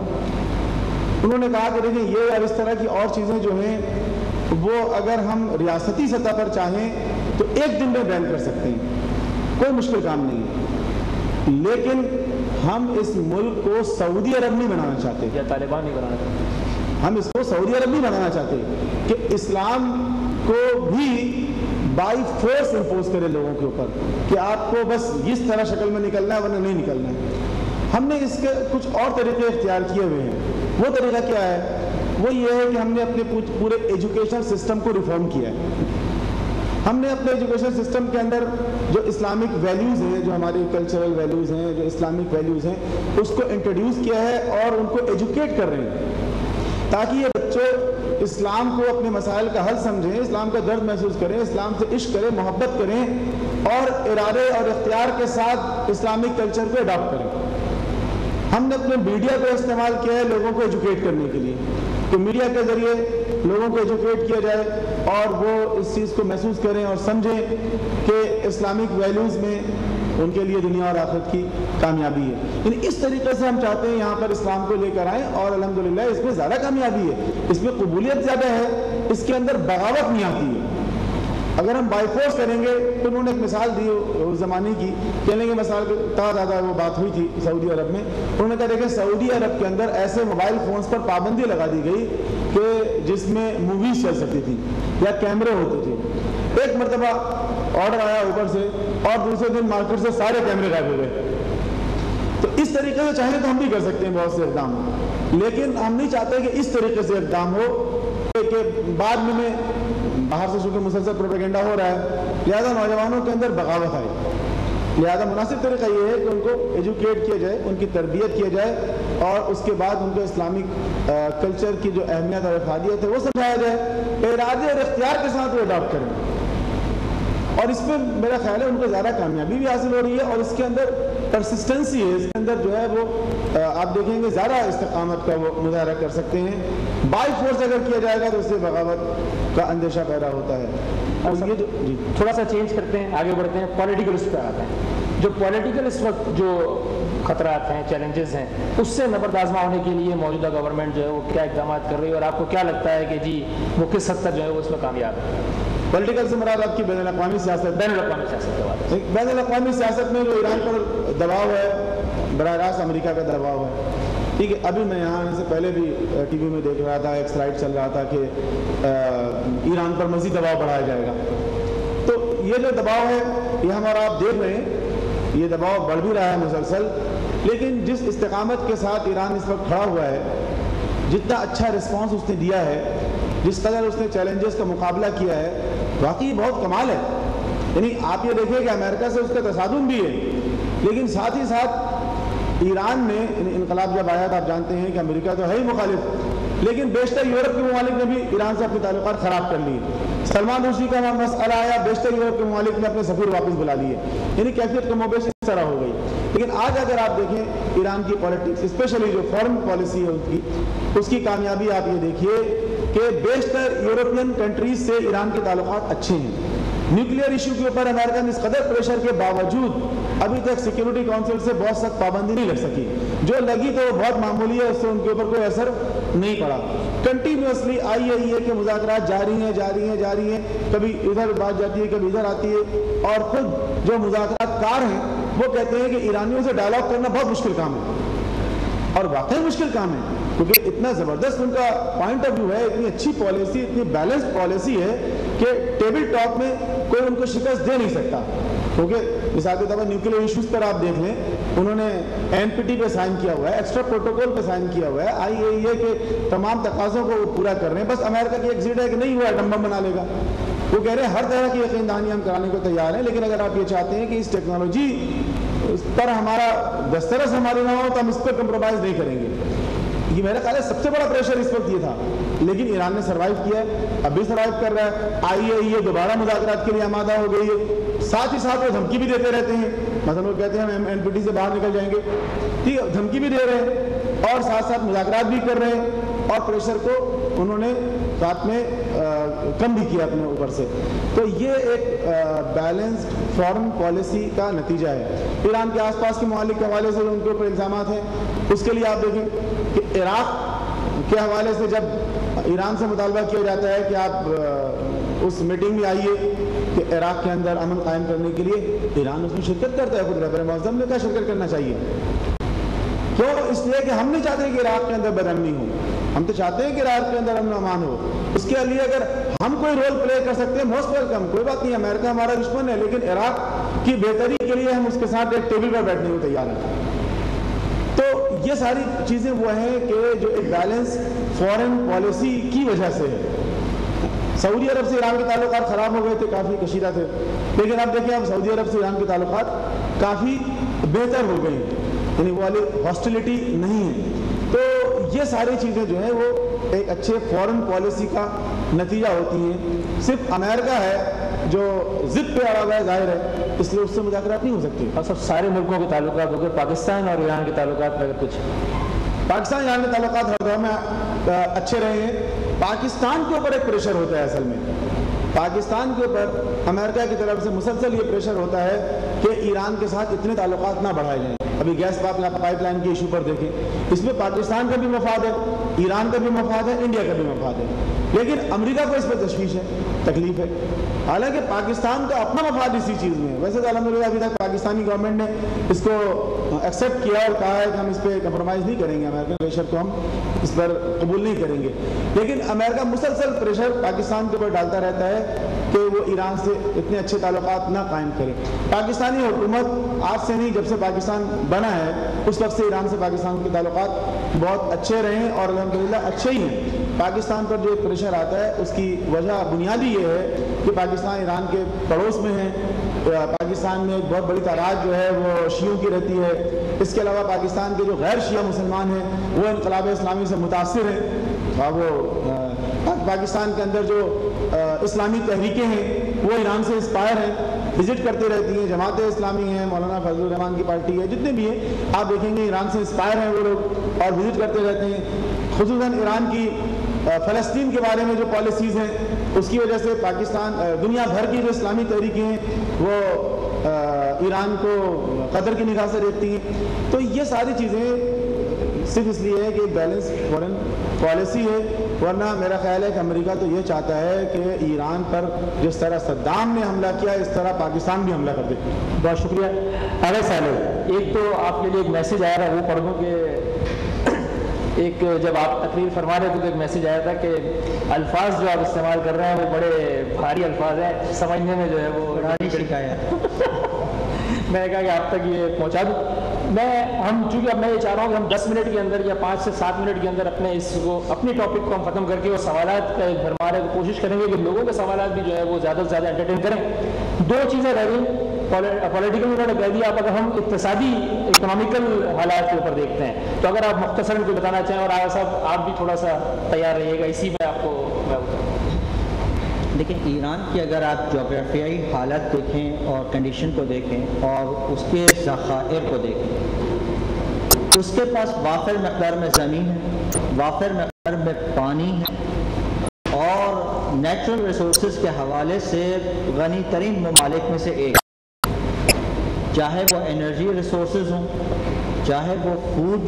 انہوں نے کہا کہ دیکھیں یہ اور اس طرح کی اور چیزیں جو ہیں وہ اگر ہم ریاستی سطح پر چاہیں تو ایک دن میں بین کر سکتے ہیں, کوئی مشکل کام نہیں ہے, لیکن ہم اس ملک کو سعودی عرب نہیں بنانا چاہتے
یا طالبان نہیں بنانا چاہتے,
ہم اس کو سعودی عرب نہیں بنانا چاہتے کہ اسلام کو بھی بائی فورس امپوز کرے لوگوں کے اوپر کہ آپ کو بس اس طرح شکل میں نکلنا ہے ورنہ نہیں نکلنا ہے. ہم نے اس کے کچھ اور طریقے اختیار کیے ہوئے ہیں. وہ طریقہ کیا ہے؟ وہ یہ ہے کہ ہم نے اپنے پورے ایجوکیشن سسٹم کو ریفارم کیا ہے. ہم نے اپنے ایجوکیشن سسٹم کے اندر جو اسلامک ویلیوز ہیں, جو ہماری کلچرل ویلیوز ہیں, جو اسلامک ویلیوز ہیں, اس کو انٹروڈیوس کیا ہے اور ان کو ایجوکیٹ کر رہے ہیں تاکہ یہ بچے اسلام کو اپنے مسائل کا حل سمجھیں, اسلام کا درد محسوس کریں, اسلام سے عشق کریں, محبت کریں اور ارادے اور اختیار کے ساتھ اسلامک کلچر کو اڈاپٹ کریں. ہم نے اپنے میڈیا کو استعمال کیا ہے لوگوں کو ایجوکیٹ کرنے کے لیے کہ میڈیا کے ذریعے لوگوں کو ایجوکیٹ کیا جائے اور وہ اس چیز کو محسوس کریں اور سمجھیں کہ اسلامک ویلیوز میں ان کے لیے دنیا اور آخرت کی کامیابی ہے. یعنی اس طریقے سے ہم چاہتے ہیں یہاں پر اسلام کو لے کر آئیں اور الحمدللہ اس میں زیادہ کامیابی ہے, اس میں قبولیت زیادہ ہے, اس کے اندر بغاوت نہیں آتی ہے. اگر ہم بائی فورس کریں گے تو انہوں نے ایک مثال دی اس زمانے کی, کہنے کی مثال تا زیادہ وہ بات ہوئی تھی سعودی عرب میں. انہوں نے کہا دیکھیں سعودی عرب کے اندر ایسے موبائل فونز پر پابندی لگا دی گئی کہ جس میں موویز چل سکتی تھی یا کیمرے ہوتے تھے. ایک مرتبہ آرڈر آیا اوپر سے اور دوسرے دن مارکیٹ سے سارے کیمرے غائب ہو گئے. تو اس طریقے سے چاہیں تو ہم بھی کر سکتے ہیں بہت سے اقدام, لیکن ہم نہیں چاہتے کہ اس طریقے سے اقدام ہو کہ بعد میں باہر سے چونکہ مسلسل پروپیگنڈا ہو رہا ہے, لہذا نوجوانوں کے اندر بغاوت آئے. لہذا مناسب طریقہ یہ ہے کہ ان کو ایجوکیٹ کیا جائے, ان کی تربیت کیا جائے اور اس کے بعد ان کو اسلامک کلچر کی جو اہمیت اور افادیت ہے وہ سمجھایا جائے, ارادے اور اختیار کے ساتھ وہ اڈاپٹ کریں. اور اس میں میرا خیال ہے ان کو زیادہ کامیابی بھی حاصل ہو رہی ہے اور اس کے اندر پرسسٹنسی ہے, اس کے اندر جو ہے وہ آپ دیکھیں گے زیادہ استقامت کا وہ مظاہرہ کر سکتے ہیں. بائی فورس اگر کیا جائے گا تو اس سے بغاوت کا اندیشہ پیدا ہوتا ہے. اور یہ جی
تھوڑا سا چینج کرتے ہیں, آگے بڑھتے ہیں, پولیٹیکل اس پہ آتے ہیں. جو پولیٹیکل اس وقت جو خطرات ہیں, چیلنجز ہیں, اس سے نبردآزما ہونے کے لیے موجودہ گورنمنٹ جو ہے وہ کیا اقدامات کر رہی ہے اور آپ کو کیا لگتا ہے کہ جی وہ کس حد تک جو ہے وہ اس میں کامیاب ہے؟
پولیٹیکل سے مراد آپ کی بین الاقوامی سیاست.
بین الاقوامی سیاست کے بات ہے.
بین الاقوامی سیاست میں جو ایران پر دباؤ ہے براہ راست امریکہ کا دباؤ ہے. ٹھیک ہے, ابھی میں یہاں آنے سے پہلے بھی ٹی وی میں دیکھ رہا تھا, ایک سلائڈ چل رہا تھا کہ ایران پر مزید دباؤ بڑھایا جائے گا. تو یہ جو دباؤ ہے یہ ہم اور آپ دیکھ رہے ہیں, یہ دباؤ بڑھ بھی رہا ہے مسلسل, لیکن جس استقامت کے ساتھ ایران اس وقت کھڑا ہوا ہے, جتنا اچھا رسپانس اس نے دیا ہے, جس قدر اس نے چیلنجز کا مقابلہ کیا ہے, واقعی بہت کمال ہے. یعنی آپ یہ دیکھیں کہ امریکہ سے اس کا تصادم بھی ہے, لیکن ساتھ ہی ساتھ ایران نے انقلاب جب آیا تو آپ جانتے ہیں کہ امریکہ تو ہے ہی مخالف, لیکن بیشتر یورپ کے ممالک نے بھی ایران سے اپنے تعلقات خراب کر لیے. سلمان رشدی کا مسئلہ آیا, بیشتر یورپ کے ممالک نے اپنے سفیر واپس بلا لیے. یعنی کیفیت کم و بیش اس طرح ہو گئی. لیکن آج اگر آپ دیکھیں ایران کی پالیٹکس, اسپیشلی جو فارن پالیسی ہے اس کی کامیابی آپ یہ دیکھیے کہ بیشتر یورپین کنٹریز سے ایران کے تعلقات اچھے ہیں. نیوکلیئر ایشو کے اوپر امریکہ نے اس قدر پریشر کے باوجود ابھی تک سیکیورٹی کونسل سے بہت سخت پابندی نہیں لگ سکی. جو لگی تو وہ بہت معمولی ہے, اس سے ان کے اوپر کوئی اثر نہیں پڑا. کنٹینیوسلی IAEA کے مذاکرات جاری ہیں, کبھی ادھر بات جاتی ہے کبھی ادھر آتی ہے, اور خود جو مذاکرات کار ہیں وہ کہتے ہیں کہ ایرانیوں سے ڈائلاگ کرنا بہت مشکل کام ہے, اور واقعی مشکل کام ہے کیونکہ اتنا زبردست ان کا پوائنٹ آف ویو ہے, اتنی اچھی پالیسی, اتنی بیلنسڈ پالیسی ہے کہ ٹیبل ٹاک میں کوئی ان کو شکست دے نہیں سکتا. کیونکہ مثال کے طور پر نیوکلیئر ایشوز پر آپ دیکھ لیں, انہوں نے NPT پہ سائن کیا ہوا ہے, ایکسٹرا پروٹوکول پہ سائن کیا ہوا ہے, IAEA کے تمام تقاضوں کو وہ پورا کر رہے ہیں. بس امریکہ کی ایک ضد ہے کہ نہیں ہوا ایٹم بم بنا لے گا. وہ کہہ رہے ہیں ہر طرح کی یقین دہانی ہم کرانے کو تیار ہیں, لیکن اگر آپ یہ چاہتے ہیں کہ اس ٹیکنالوجی پر ہمارا دسترس ہماری نہ ہو تو ہم اس پہ کمپرومائز نہیں کریں گے. یہ میرا خیال ہے سب سے بڑا پریشر اس وقت یہ تھا, لیکن ایران نے سروائیو کیا ہے, اب بھی سروائیو کر رہا ہے. IAEA دوبارہ مذاکرات کے لیے آمادہ ہو گئی ہے. ساتھ ہی ساتھ وہ دھمکی بھی دیتے رہتے ہیں, مثلا وہ کہتے ہیں ہم NPT سے باہر نکل جائیں گے, ٹھیک ہے, دھمکی بھی دے رہے ہیں. اور ساتھ ساتھ مذاکرات بھی کر رہے ہیں اور پریشر کو انہوں نے ساتھ میں کم بھی کیا اپنے اوپر سے. تو یہ ایک بیلنسڈ فارن پالیسی کا نتیجہ ہے. ایران کے آس پاس کے ممالک کے حوالے سے ان کے اوپر الزامات ہیں. اس کے لیے آپ دیکھیں کہ عراق کے حوالے سے جب ایران سے مطالبہ کیا جاتا ہے کہ آپ اس میٹنگ میں آئیے کہ عراق کے اندر امن قائم کرنے کے لیے، ایران اس میں شرکت کرتا ہے. خود رہبر معظم نے کہا شرکت کرنا چاہیے. کیوں؟ اس لیے کہ ہم نہیں چاہتے کہ عراق کے اندر بدامنی ہو، ہم تو چاہتے ہیں کہ عراق کے اندر امن و امان ہو. اس کے لیے اگر ہم کوئی رول پلے کر سکتے ہیں موسٹ ویلکم، کوئی بات نہیں. امریکہ ہمارا دشمن ہے لیکن عراق کی بہتری کے لیے ہم اس کے ساتھ ایک ٹیبل پر بیٹھنے کو تیار ہیں. تو یہ ساری چیزیں وہ ہیں کہ جو ایک بیلنس فارن پالیسی کی وجہ سے ہے. سعودی عرب سے ایران کے تعلقات خراب ہو گئے تھے، کافی کشیدہ تھے، لیکن اب دیکھیں اب سعودی عرب سے ایران کے تعلقات کافی بہتر ہو گئے ہیں، یعنی وہ والی ہاسٹیلٹی نہیں ہے. تو یہ ساری چیزیں جو ہیں وہ ایک اچھے فارن پالیسی کا نتیجہ ہوتی ہیں. صرف امریکہ ہے جو ضد پہ اڑا ہوا ہے، ظاہر ہے، اس لیے اس سے مذاکرات نہیں ہو سکتی.
اور سب سارے ملکوں کے تعلقات ہو گئے. پاکستان اور ایران کے تعلقات میں اگر کچھ،
پاکستان ایران کے تعلقات ہر دور میں اچھے رہے ہیں. پاکستان کے اوپر ایک پریشر ہوتا ہے، اصل میں پاکستان کے اوپر امریکہ کی طرف سے مسلسل یہ پریشر ہوتا ہے کہ ایران کے ساتھ اتنے تعلقات نہ بڑھائے جائیں. ابھی گیس پائپ لائن کے ایشو پر دیکھیں، اس میں پاکستان کا بھی مفاد ہے، ایران کا بھی مفاد ہے، انڈیا کا بھی مفاد ہے، لیکن امریکہ کو اس پہ تشویش ہے، تکلیف ہے. حالانکہ پاکستان کا اپنا مفاد اسی چیز میں ہے. ویسے تو الحمدللہ ابھی تک پاکستانی گورنمنٹ نے اس کو ایکسیپٹ کیا اور کہا ہے کہ ہم اس پہ کمپرومائز نہیں کریں گے، امریکن پریشر کو ہم اس پر قبول نہیں کریں گے. لیکن امریکہ مسلسل پریشر پاکستان کے اوپر ڈالتا رہتا ہے کہ وہ ایران سے اتنے اچھے تعلقات نہ قائم کرے. پاکستانی حکومت آج سے نہیں، جب سے پاکستان بنا ہے اس وقت سے ایران سے پاکستان کے تعلقات بہت اچھے رہے ہیں اور الحمدللہ اچھے ہی ہیں. پاکستان پر جو ایک پریشر آتا ہے اس کی وجہ بنیادی یہ ہے کہ پاکستان ایران کے پڑوس میں ہے. پاکستان میں ایک بہت بڑی تعداد جو ہے وہ شیعوں کی رہتی ہے. اس کے علاوہ پاکستان کے جو غیر شیعہ مسلمان ہیں وہ انقلاب اسلامی سے متاثر ہیں، اور وہ پاکستان کے اندر جو اسلامی تحریکیں ہیں وہ ایران سے انسپائر ہیں، وزٹ کرتے رہتی ہیں. جماعت اسلامی ہے، مولانا فضل الرحمان کی پارٹی ہے، جتنے بھی ہیں آپ دیکھیں گے ایران سے انسپائر ہیں وہ لوگ اور وزٹ کرتے رہتے ہیں. خصوصاً ایران کی فلسطین کے بارے میں جو پالیسیز ہیں اس کی وجہ سے پاکستان، دنیا بھر کی جو اسلامی تحریکیں ہیں وہ ایران کو قدر کی نگاہ سے دیکھتی ہیں. تو یہ ساری چیزیں صرف اس لیے ہے کہ ایک بیلنس فارن پالیسی ہے، ورنہ میرا خیال ہے کہ امریکہ تو یہ چاہتا ہے کہ ایران پر جس طرح صدام نے حملہ کیا اس طرح پاکستان بھی حملہ کر دے.
بہت شکریہ. ارے صالح، ایک تو آپ کے لیے ایک میسیج آیا رہا، وہ پڑھ دوں کہ ایک جب آپ تقریر فرما رہے تھے تو ایک میسیج آیا تھا کہ الفاظ جو آپ استعمال کر رہے ہیں وہ بڑے بھاری الفاظ ہیں، سمجھنے میں جو ہے وہ شکایت. میں نے کہا کہ آپ تک یہ پہنچا دوں. چونکہ اب میں یہ چاہ رہا ہوں کہ ہم 10 منٹ کے اندر یا 5 سے 7 منٹ کے اندر اپنی ٹاپک کو ہم ختم کر کے اور سوالات کا بھرمارے کی کوشش کریں گے کہ لوگوں کے سوالات بھی جو ہے وہ زیادہ سے زیادہ انٹرٹین کریں. 2 چیزیں رہ گئی. پولیٹیکل انہوں نے کہہ دیا. اب اگر ہم اقتصادی اکنامیکل حالات کے اوپر دیکھتے ہیں تو اگر آپ مختصراً کو بتانا چاہیں، اور آیا صاحب آپ بھی تھوڑا سا تیار رہیے گا، اسی میں آپ کو
لیکن ایران کی اگر آپ جغرافیائی حالت دیکھیں اور کنڈیشن کو دیکھیں اور اس کے ذخائر کو دیکھیں، اس کے پاس وافر مقدار میں زمین ہے، وافر مقدار میں پانی ہے اور نیچرل ریسورسز کے حوالے سے غنی ترین ممالک میں سے ایک، چاہے وہ انرجی ریسورسز ہوں، چاہے وہ فوڈ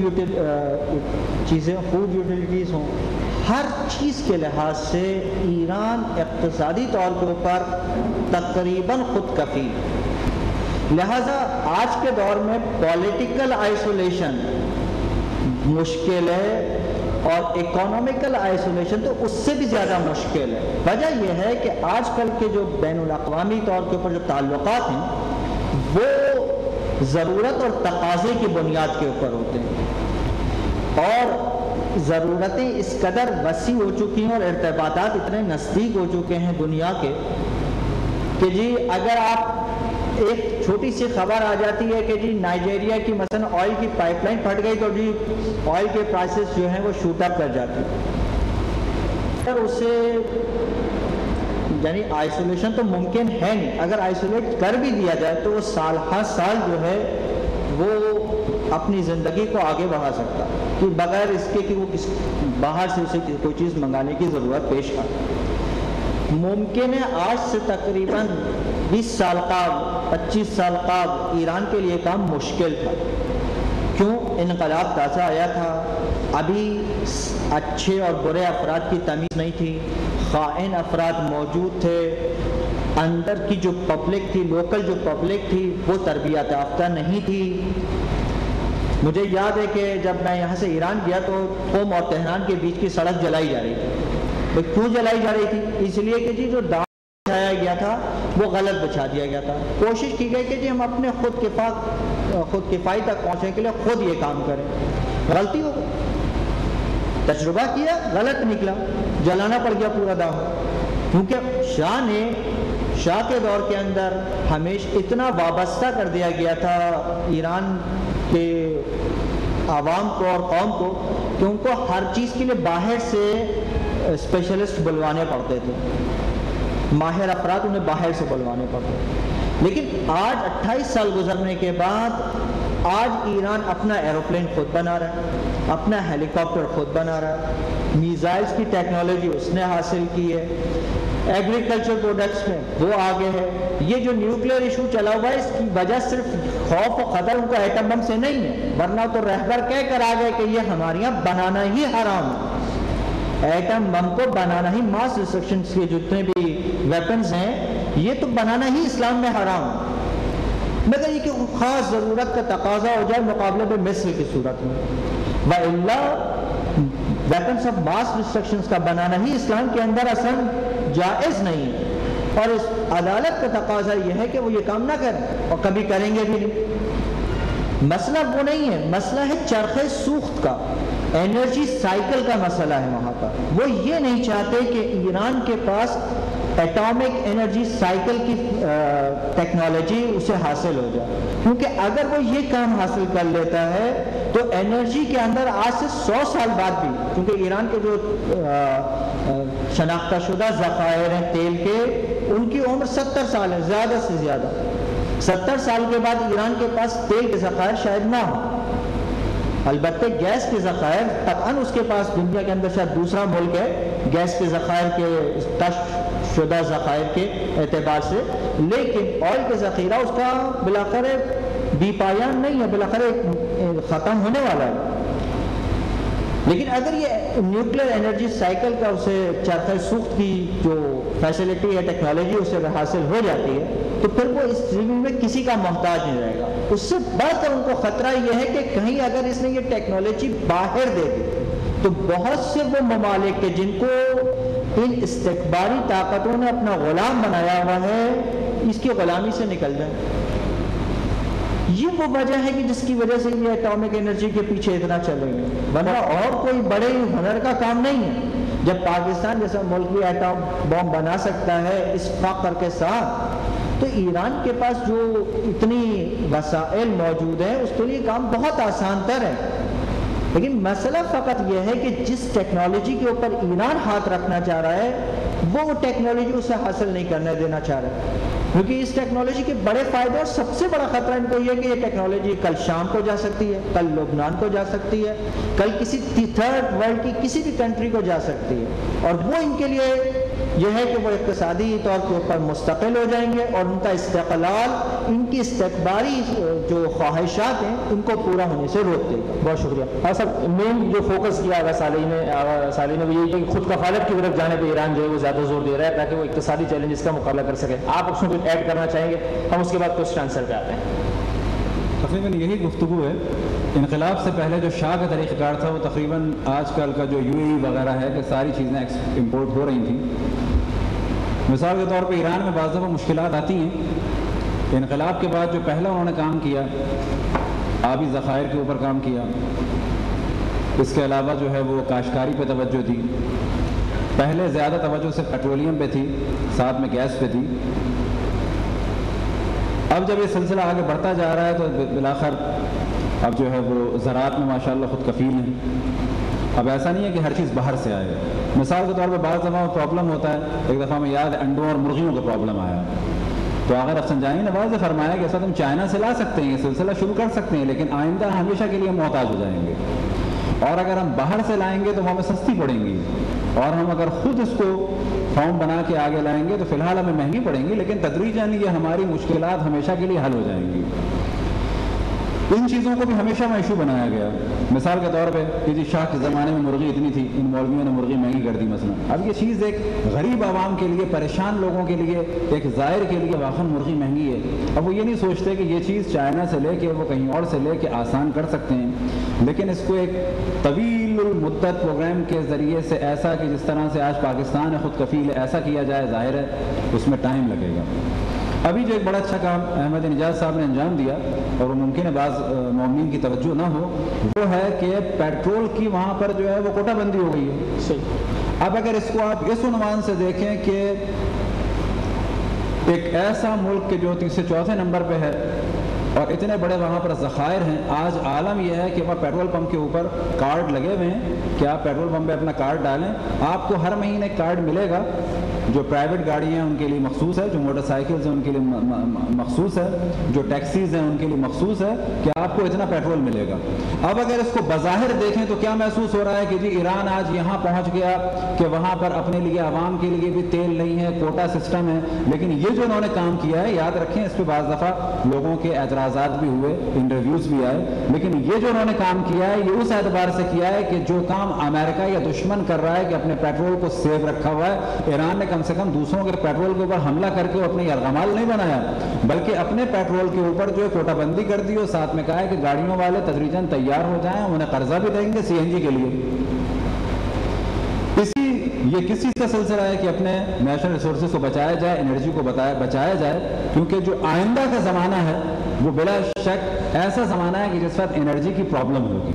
یوٹیلیٹیز ہوں. ہر چیز کے لحاظ سے ایران اقتصادی طور کے اوپر تقریباً خود کفیل. لہذا آج کے دور میں پولیٹیکل آئسولیشن مشکل ہے اور اکنامیکل آئسولیشن تو اس سے بھی زیادہ مشکل ہے. وجہ یہ ہے کہ آج کل کے جو بین الاقوامی طور کے اوپر جو تعلقات ہیں وہ ضرورت اور تقاضے کی بنیاد کے اوپر ہوتے ہیں، اور ضرورتیں اس قدر وسیع ہو چکی ہیں اور ارتباطات اتنے نزدیک ہو چکے ہیں دنیا کے کہ جی اگر آپ ایک چھوٹی سی خبر آ جاتی ہے کہ جی نائجیریا کی مثلا آئل کی پائپ لائن پھٹ گئی تو جی آئل کے پرائسز جو ہیں وہ شوٹ اپ کر جاتے ہیں. اگر اسے یعنی آئسولیشن تو ممکن ہے نہیں، اگر آئسولیٹ کر بھی دیا جائے تو وہ سال ہر سال جو ہے وہ اپنی زندگی کو آگے بڑھا سکتا. کہ بغیر اس کے کہ وہ باہر سے اسے کوئی چیز منگانے کی ضرورت پیش آئے۔ ممکن ہے آج سے تقریباً 20 سال قبل 25 سال قبل ایران کے لیے کام مشکل تھا۔ کیوں؟ انقلاب تازہ آیا تھا، ابھی اچھے اور برے افراد کی تمیز نہیں تھی، خائن افراد موجود تھے، اندر کی جو پبلک تھی، لوکل جو پبلک تھی وہ تربیت یافتہ نہیں تھی۔ مجھے یاد ہے کہ جب میں یہاں سے ایران گیا تو قم اور تہران کے بیچ کی سڑک جلائی جا رہی تھی۔ کیوں جلائی جا رہی تھی؟ اس لیے کہ جی جو داغ بچھایا گیا تھا وہ غلط بچھا دیا گیا تھا۔ کوشش کی گئی کہ جی ہم اپنے خود کفائی تک پہنچنے کے لیے خود یہ کام کریں۔ غلطی ہو گئی، تجربہ کیا، غلط نکلا، جلانا پڑ گیا پورا داغ۔ کیونکہ شاہ کے دور کے اندر ہمیشہ اتنا وابستہ کر دیا گیا تھا ایران کے عوام کو اور قوم کو کہ ان کو ہر چیز کے لیے باہر سے اسپیشلسٹ بلوانے پڑتے تھے، ماہر افراد انہیں باہر سے بلوانے پڑتے تھے۔ لیکن آج 28 سال گزرنے کے بعد آج ایران اپنا ایروپلین خود بنا رہا ہے، اپنا ہیلی کاپٹر خود بنا رہا ہے، میزائلز کی ٹیکنالوجی اس نے حاصل کی ہے، ایگریکلچر پروڈکٹس میں وہ آگے ہے۔ یہ جو نیوکلیئر ایشو چلا ہوا ہے اس کی وجہ صرف خوف و خطر ان کو ایٹم بم سے نہیں ہے، ورنہ تو رہبر کہہ کر آ گئے کہ یہ ہمارے یہاں بنانا ہی حرام ہے۔ ایٹم بم کو بنانا ہی، ماس ڈسٹرکشن کے جتنے بھی ویپنز ہیں یہ تو بنانا ہی اسلام میں حرام ہے، مگر یہ کہ خاص ضرورت کا تقاضا ہو جائے مقابلے میں مصر کی صورت میں، وَإِلَّا ویپنز آف ماس ڈسٹرکشن کا بنانا ہی اسلام کے اندر اصلا جائز نہیں ہے۔ اور اس عدالت کا تقاضا یہ ہے کہ وہ یہ کام نہ کریں اور کبھی کریں گے بھی نہیں۔ مسئلہ وہ نہیں ہے، مسئلہ ہے چرخے سوخت کا، انرجی سائیکل کا مسئلہ ہے وہاں پر۔ وہ یہ نہیں چاہتے کہ ایران کے پاس ایٹامک انرجی سائیکل کی ٹیکنالوجی اسے حاصل ہو جائے، کیونکہ اگر وہ یہ کام حاصل کر لیتا ہے تو انرجی کے اندر آج سے 100 سال بعد بھی، کیونکہ ایران کے جو شناختہ شدہ ذخائر ہیں تیل کے، ان کی عمر 70 سال ہے، زیادہ سے زیادہ 70 سال کے بعد ایران کے پاس تیل کے ذخائر شاید نہ ہو۔ البتہ گیس کے ذخائر قطعاً اس کے پاس دنیا کے اندر شاید دوسرا ملک ہے گیس کے ذخائر کے کشف شدہ ذخائر کے اعتبار سے، لیکن آئل کے ذخیرہ اس کا بالاخره بی پایان نہیں ہے، بالاخره ختم ہونے والا ہے۔ لیکن اگر یہ نیوکلیئر انرجی سائیکل کا اسے چرخہ سوخت کی جو فیسلٹی ہے، ٹیکنالوجی اسے حاصل ہو جاتی ہے تو پھر وہ اس زمین میں کسی کا محتاج نہیں رہے گا۔ اس سے بڑھ کر ان کو خطرہ یہ ہے کہ کہیں اگر اس نے یہ ٹیکنالوجی باہر دے دی تو بہت سے وہ ممالک کے جن کو ان استکباری طاقتوں نے اپنا غلام بنایا ہوا ہے اس کی غلامی سے نکل جائیں۔ یہ وہ وجہ ہے کہ جس کی وجہ سے یہ ایٹامک انرجی کے پیچھے اتنا چلیں گے، ورنہ اور کوئی بڑے ہنر کا کام نہیں ہے۔ جب پاکستان جیسا ملک بھی ایٹم بم بنا سکتا ہے اس فخر کے ساتھ، تو ایران کے پاس جو اتنی وسائل موجود ہیں اس کے لیے کام بہت آسان تر ہے۔ لیکن مسئلہ فقط یہ ہے کہ جس ٹیکنالوجی کے اوپر ایران ہاتھ رکھنا چاہ رہا ہے وہ ٹیکنالوجی اسے حاصل نہیں کرنے دینا چاہ رہا ہے، کیونکہ اس ٹیکنالوجی کے بڑے فائدے اور سب سے بڑا خطرہ ان کو یہ کہ یہ ٹیکنالوجی کل شام کو جا سکتی ہے، کل لبنان کو جا سکتی ہے، کل کسی تھرڈ ورلڈ کی کسی بھی کنٹری کو جا سکتی ہے، اور وہ ان کے لیے یہ ہے کہ وہ اقتصادی طور کے اوپر مستقل ہو جائیں گے اور ان کا استقلال ان کی استکباری جو خواہشات ہیں ان کو پورا ہونے سے روک دے گا۔
بہت شکریہ۔ ہاں سر، مین جو فوکس کیا آغا صالح نے وہ یہ کہ خود کفالت کی طرف جانے پہ ایران جو ہے وہ زیادہ زور دے رہا ہے تاکہ وہ اقتصادی چیلنجز کا مقابلہ کر سکے۔ آپ اس میں کچھ ایڈ کرنا چاہیں گے؟ ہم اس کے بعد کوشچن آنسر پہ آتے ہیں۔
تقریباً یہی گفتگو ہے۔ انقلاب سے پہلے جو شاہ کا طریقہ کار تھا وہ تقریباً آج کل کا جو UAE وغیرہ ہے کہ ساری چیزیں امپورٹ ہو رہی تھیں۔ مثال کے طور پہ ایران میں بعض دفعہ مشکلات آتی ہیں۔ انقلاب کے بعد جو پہلا انہوں نے کام کیا آبی ذخائر کے اوپر کام کیا، اس کے علاوہ جو ہے وہ کاشتکاری پہ توجہ دی۔ پہلے زیادہ توجہ صرف پیٹرولیم پہ تھی، ساتھ میں گیس پہ تھی۔ اب جب یہ سلسلہ آگے بڑھتا جا رہا ہے تو بالآخر اب جو ہے وہ زراعت میں ماشاءاللہ خود کفیل ہیں۔ اب ایسا نہیں ہے کہ ہر چیز باہر سے آئے۔ مثال کے طور پہ بعض دفعہ پرابلم ہوتا ہے، ایک دفعہ میں یاد ہے انڈوں اور مرغیوں کا پرابلم آیا تو آغا رفسنجانی نے واضح فرمایا کہ ایسا تم چائنا سے لا سکتے ہیں، یہ سلسلہ شروع کر سکتے ہیں، لیکن آئندہ ہمیشہ کے لیے محتاج ہو جائیں گے۔ اور اگر ہم باہر سے لائیں گے تو وہ ہمیں سستی پڑیں گی، اور ہم اگر خود اس کو فارم بنا کے آگے لائیں گے تو فی الحال ہمیں مہنگی پڑیں گی، لیکن تدریجاً یہ ہماری مشکلات ہمیشہ کے لیے حل ہو جائیں گی۔ ان چیزوں کو بھی ہمیشہ میں ایشو بنایا گیا، مثال کے طور پہ کہ جی شاہ کے زمانے میں مرغی اتنی تھی، ان مولویوں نے مرغی مہنگی کر دی مثلا۔ اب یہ چیز ایک غریب عوام کے لیے، پریشان لوگوں کے لیے، ایک زائر کے لیے واقعاً مرغی مہنگی ہے۔ اب وہ یہ نہیں سوچتے کہ یہ چیز چائنا سے لے کے وہ کہیں اور سے لے کے آسان کر سکتے ہیں، لیکن اس کو ایک طویل المدت پروگرام کے ذریعے سے ایسا کہ جس طرح سے آج پاکستان ہے خود کفیل ہے، ایسا کیا جائے، ظاہر ہے اس میں ٹائم لگے گا۔ ابھی جو ایک بڑا اچھا کام احمد نجات صاحب نے انجام دیا، اور وہ ممکن ہے بعض مومنین کی توجہ نہ ہو، وہ ہے کہ پیٹرول کی وہاں پر جو ہے وہ کوٹہ بندی ہو گئی ہے۔ صحیح۔ اب اگر اس کو آپ اس عنوان سے دیکھیں کہ ایک ایسا ملک کہ جو تیسرے چوتھے نمبر پہ ہے اور اتنے بڑے وہاں پر ذخائر ہیں، آج عالم یہ ہے کہ وہاں پیٹرول پمپ کے اوپر کارڈ لگے ہوئے ہیں کہ آپ پیٹرول پمپ پہ اپنا کارڈ ڈالیں، آپ کو ہر مہینے کارڈ ملے گا۔ جو پرائیویٹ گاڑیاں ہیں ان کے لیے مخصوص ہے، جو موٹر سائیکلز ہیں ان کے لیے مخصوص ہے، جو ٹیکسیز ہیں ان کے لیے مخصوص ہے کہ آپ کو اتنا پیٹرول ملے گا۔ اب اگر اس کو بظاہر دیکھیں تو کیا محسوس ہو رہا ہے کہ جی ایران آج یہاں پہنچ گیا کہ وہاں پر اپنے لیے عوام کے لیے بھی تیل نہیں ہے، کوٹا سسٹم ہے۔ لیکن یہ جو انہوں نے کام کیا ہے، یاد رکھیں اس پہ بعض دفعہ لوگوں کے اعتراضات بھی ہوئے، انٹرویوز بھی آئے، لیکن یہ جو انہوں نے کام کیا ہے یہ اس اعتبار سے کیا ہے کہ جو کام امریکہ یا دشمن کر رہا ہے کہ اپنے پیٹرول کو سیو رکھا ہوا ہے، ایران نے کم سے کم دوسروں کے پیٹرول کے اوپر حملہ کر کے اپنے یرغمال نہیں بنایا، بلکہ اپنے پیٹرول کے اوپر جو ہے کوٹہ بندی کر دی، اور ساتھ میں کہا ہے کہ گاڑیوں والے تدریجاً تیار ہو جائیں، انہیں قرضہ بھی دیں گے سی این جی کے لیے۔ یہ کس چیز کا سلسلہ ہے کہ اپنے نیشنل ریسورسز کو بچایا جائے، انرجی کو بچایا جائے، کیونکہ جو آئندہ کا زمانہ ہے وہ بلا شک ایسا زمانہ ہے کہ جس وقت انرجی کی پرابلم ہوگی۔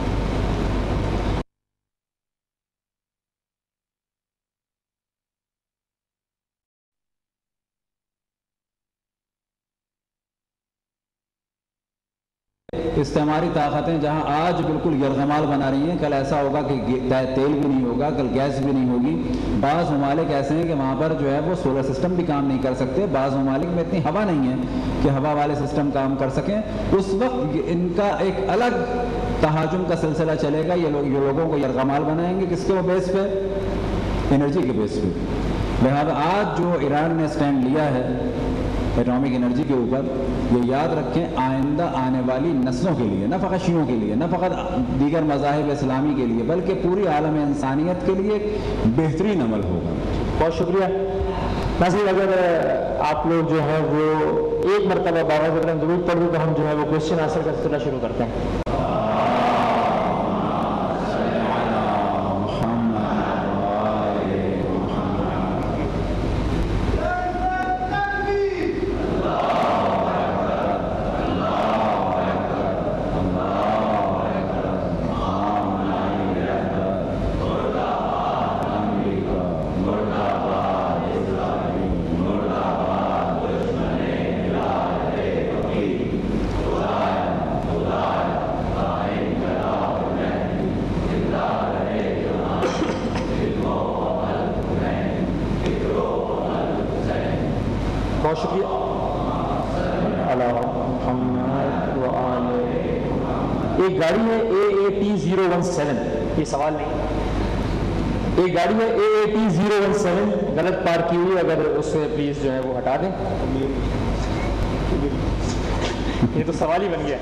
استعماری طاقتیں جہاں آج بالکل یرغمال بنا رہی ہیں، کل ایسا ہوگا کہ تیل بھی نہیں ہوگا، کل گیس بھی نہیں ہوگی۔ بعض ممالک ایسے ہیں کہ وہاں پر جو ہے وہ سولر سسٹم بھی کام نہیں کر سکتے، بعض ممالک میں اتنی ہوا نہیں ہے کہ ہوا والے سسٹم کام کر سکیں۔ اس وقت ان کا ایک الگ تہاجم کا سلسلہ چلے گا، یہ لوگوں کو یرغمال بنائیں گے، کس کے بیس پہ؟ انرجی کے بیس پہ۔ لہذا آج جو ایران نے اسٹینڈ لیا ہے ایٹامک انرجی کے اوپر، یہ یاد رکھیں آئندہ آنے والی نسلوں کے لیے، نہ فقط شیعوں کے لیے، نہ فقط دیگر مذاہب اسلامی کے لیے، بلکہ پوری عالم انسانیت کے لیے ایک بہترین عمل ہوگا۔
بہت شکریہ ناظرین۔ اگر آپ لوگ جو ہے وہ ایک مرتبہ بابا کرم درود پڑھ دیں تو ہم جو ہے وہ کوشچن آنسر کا سلسلہ شروع کرتے ہیں۔ بہت شکریہ۔ ایک گاڑی ہے AAT017، یہ سوال نہیں، ایک گاڑی ہے AAT017 غلط پارک کی ہوئی، اگر اس سے پلیز جو ہے وہ ہٹا دیں۔ یہ تو سوال ہی بن گیا۔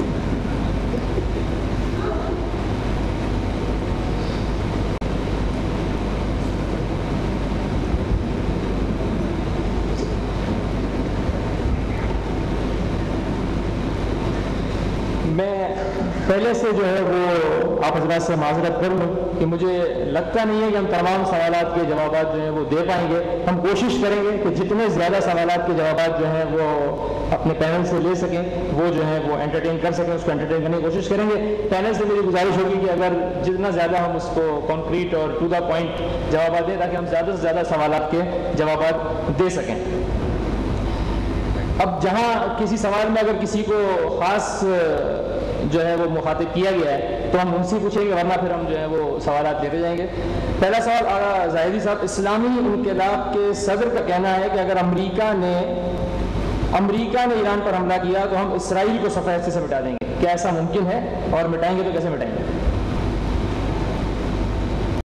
میں پہلے سے جو ہے وہ آپ حضرات سے معذرت کر لوں کہ مجھے لگتا نہیں ہے کہ ہم تمام سوالات کے جوابات جو ہیں وہ دے پائیں گے۔ ہم کوشش کریں گے کہ جتنے زیادہ سوالات کے جوابات جو ہیں وہ اپنے پینل سے لے سکیں، وہ جو ہے وہ انٹرٹین کر سکیں، اس کو انٹرٹین کرنے کی کوشش کریں گے۔ پینل سے میری گزارش ہوگی کہ اگر جتنا زیادہ ہم اس کو کانکریٹ اور ٹو دا پوائنٹ جوابات دیں تاکہ ہم زیادہ سے زیادہ سوالات کے جوابات دے سکیں۔ اب جہاں کسی سوال میں اگر کسی کو خاص جو ہے وہ مخاطب کیا گیا ہے تو ہم ان سے پوچھیں گے، ورنہ پھر ہم جو ہے وہ سوالات لیتے جائیں گے۔ پہلا سوال آغا زاہدی صاحب، اسلامی انقلاب کے صدر کا کہنا ہے کہ اگر امریکہ نے ایران پر حملہ کیا تو ہم اسرائیل کو صفحہ سے مٹا دیں گے، کیا ایسا ممکن ہے اور مٹائیں گے تو کیسے مٹائیں گے؟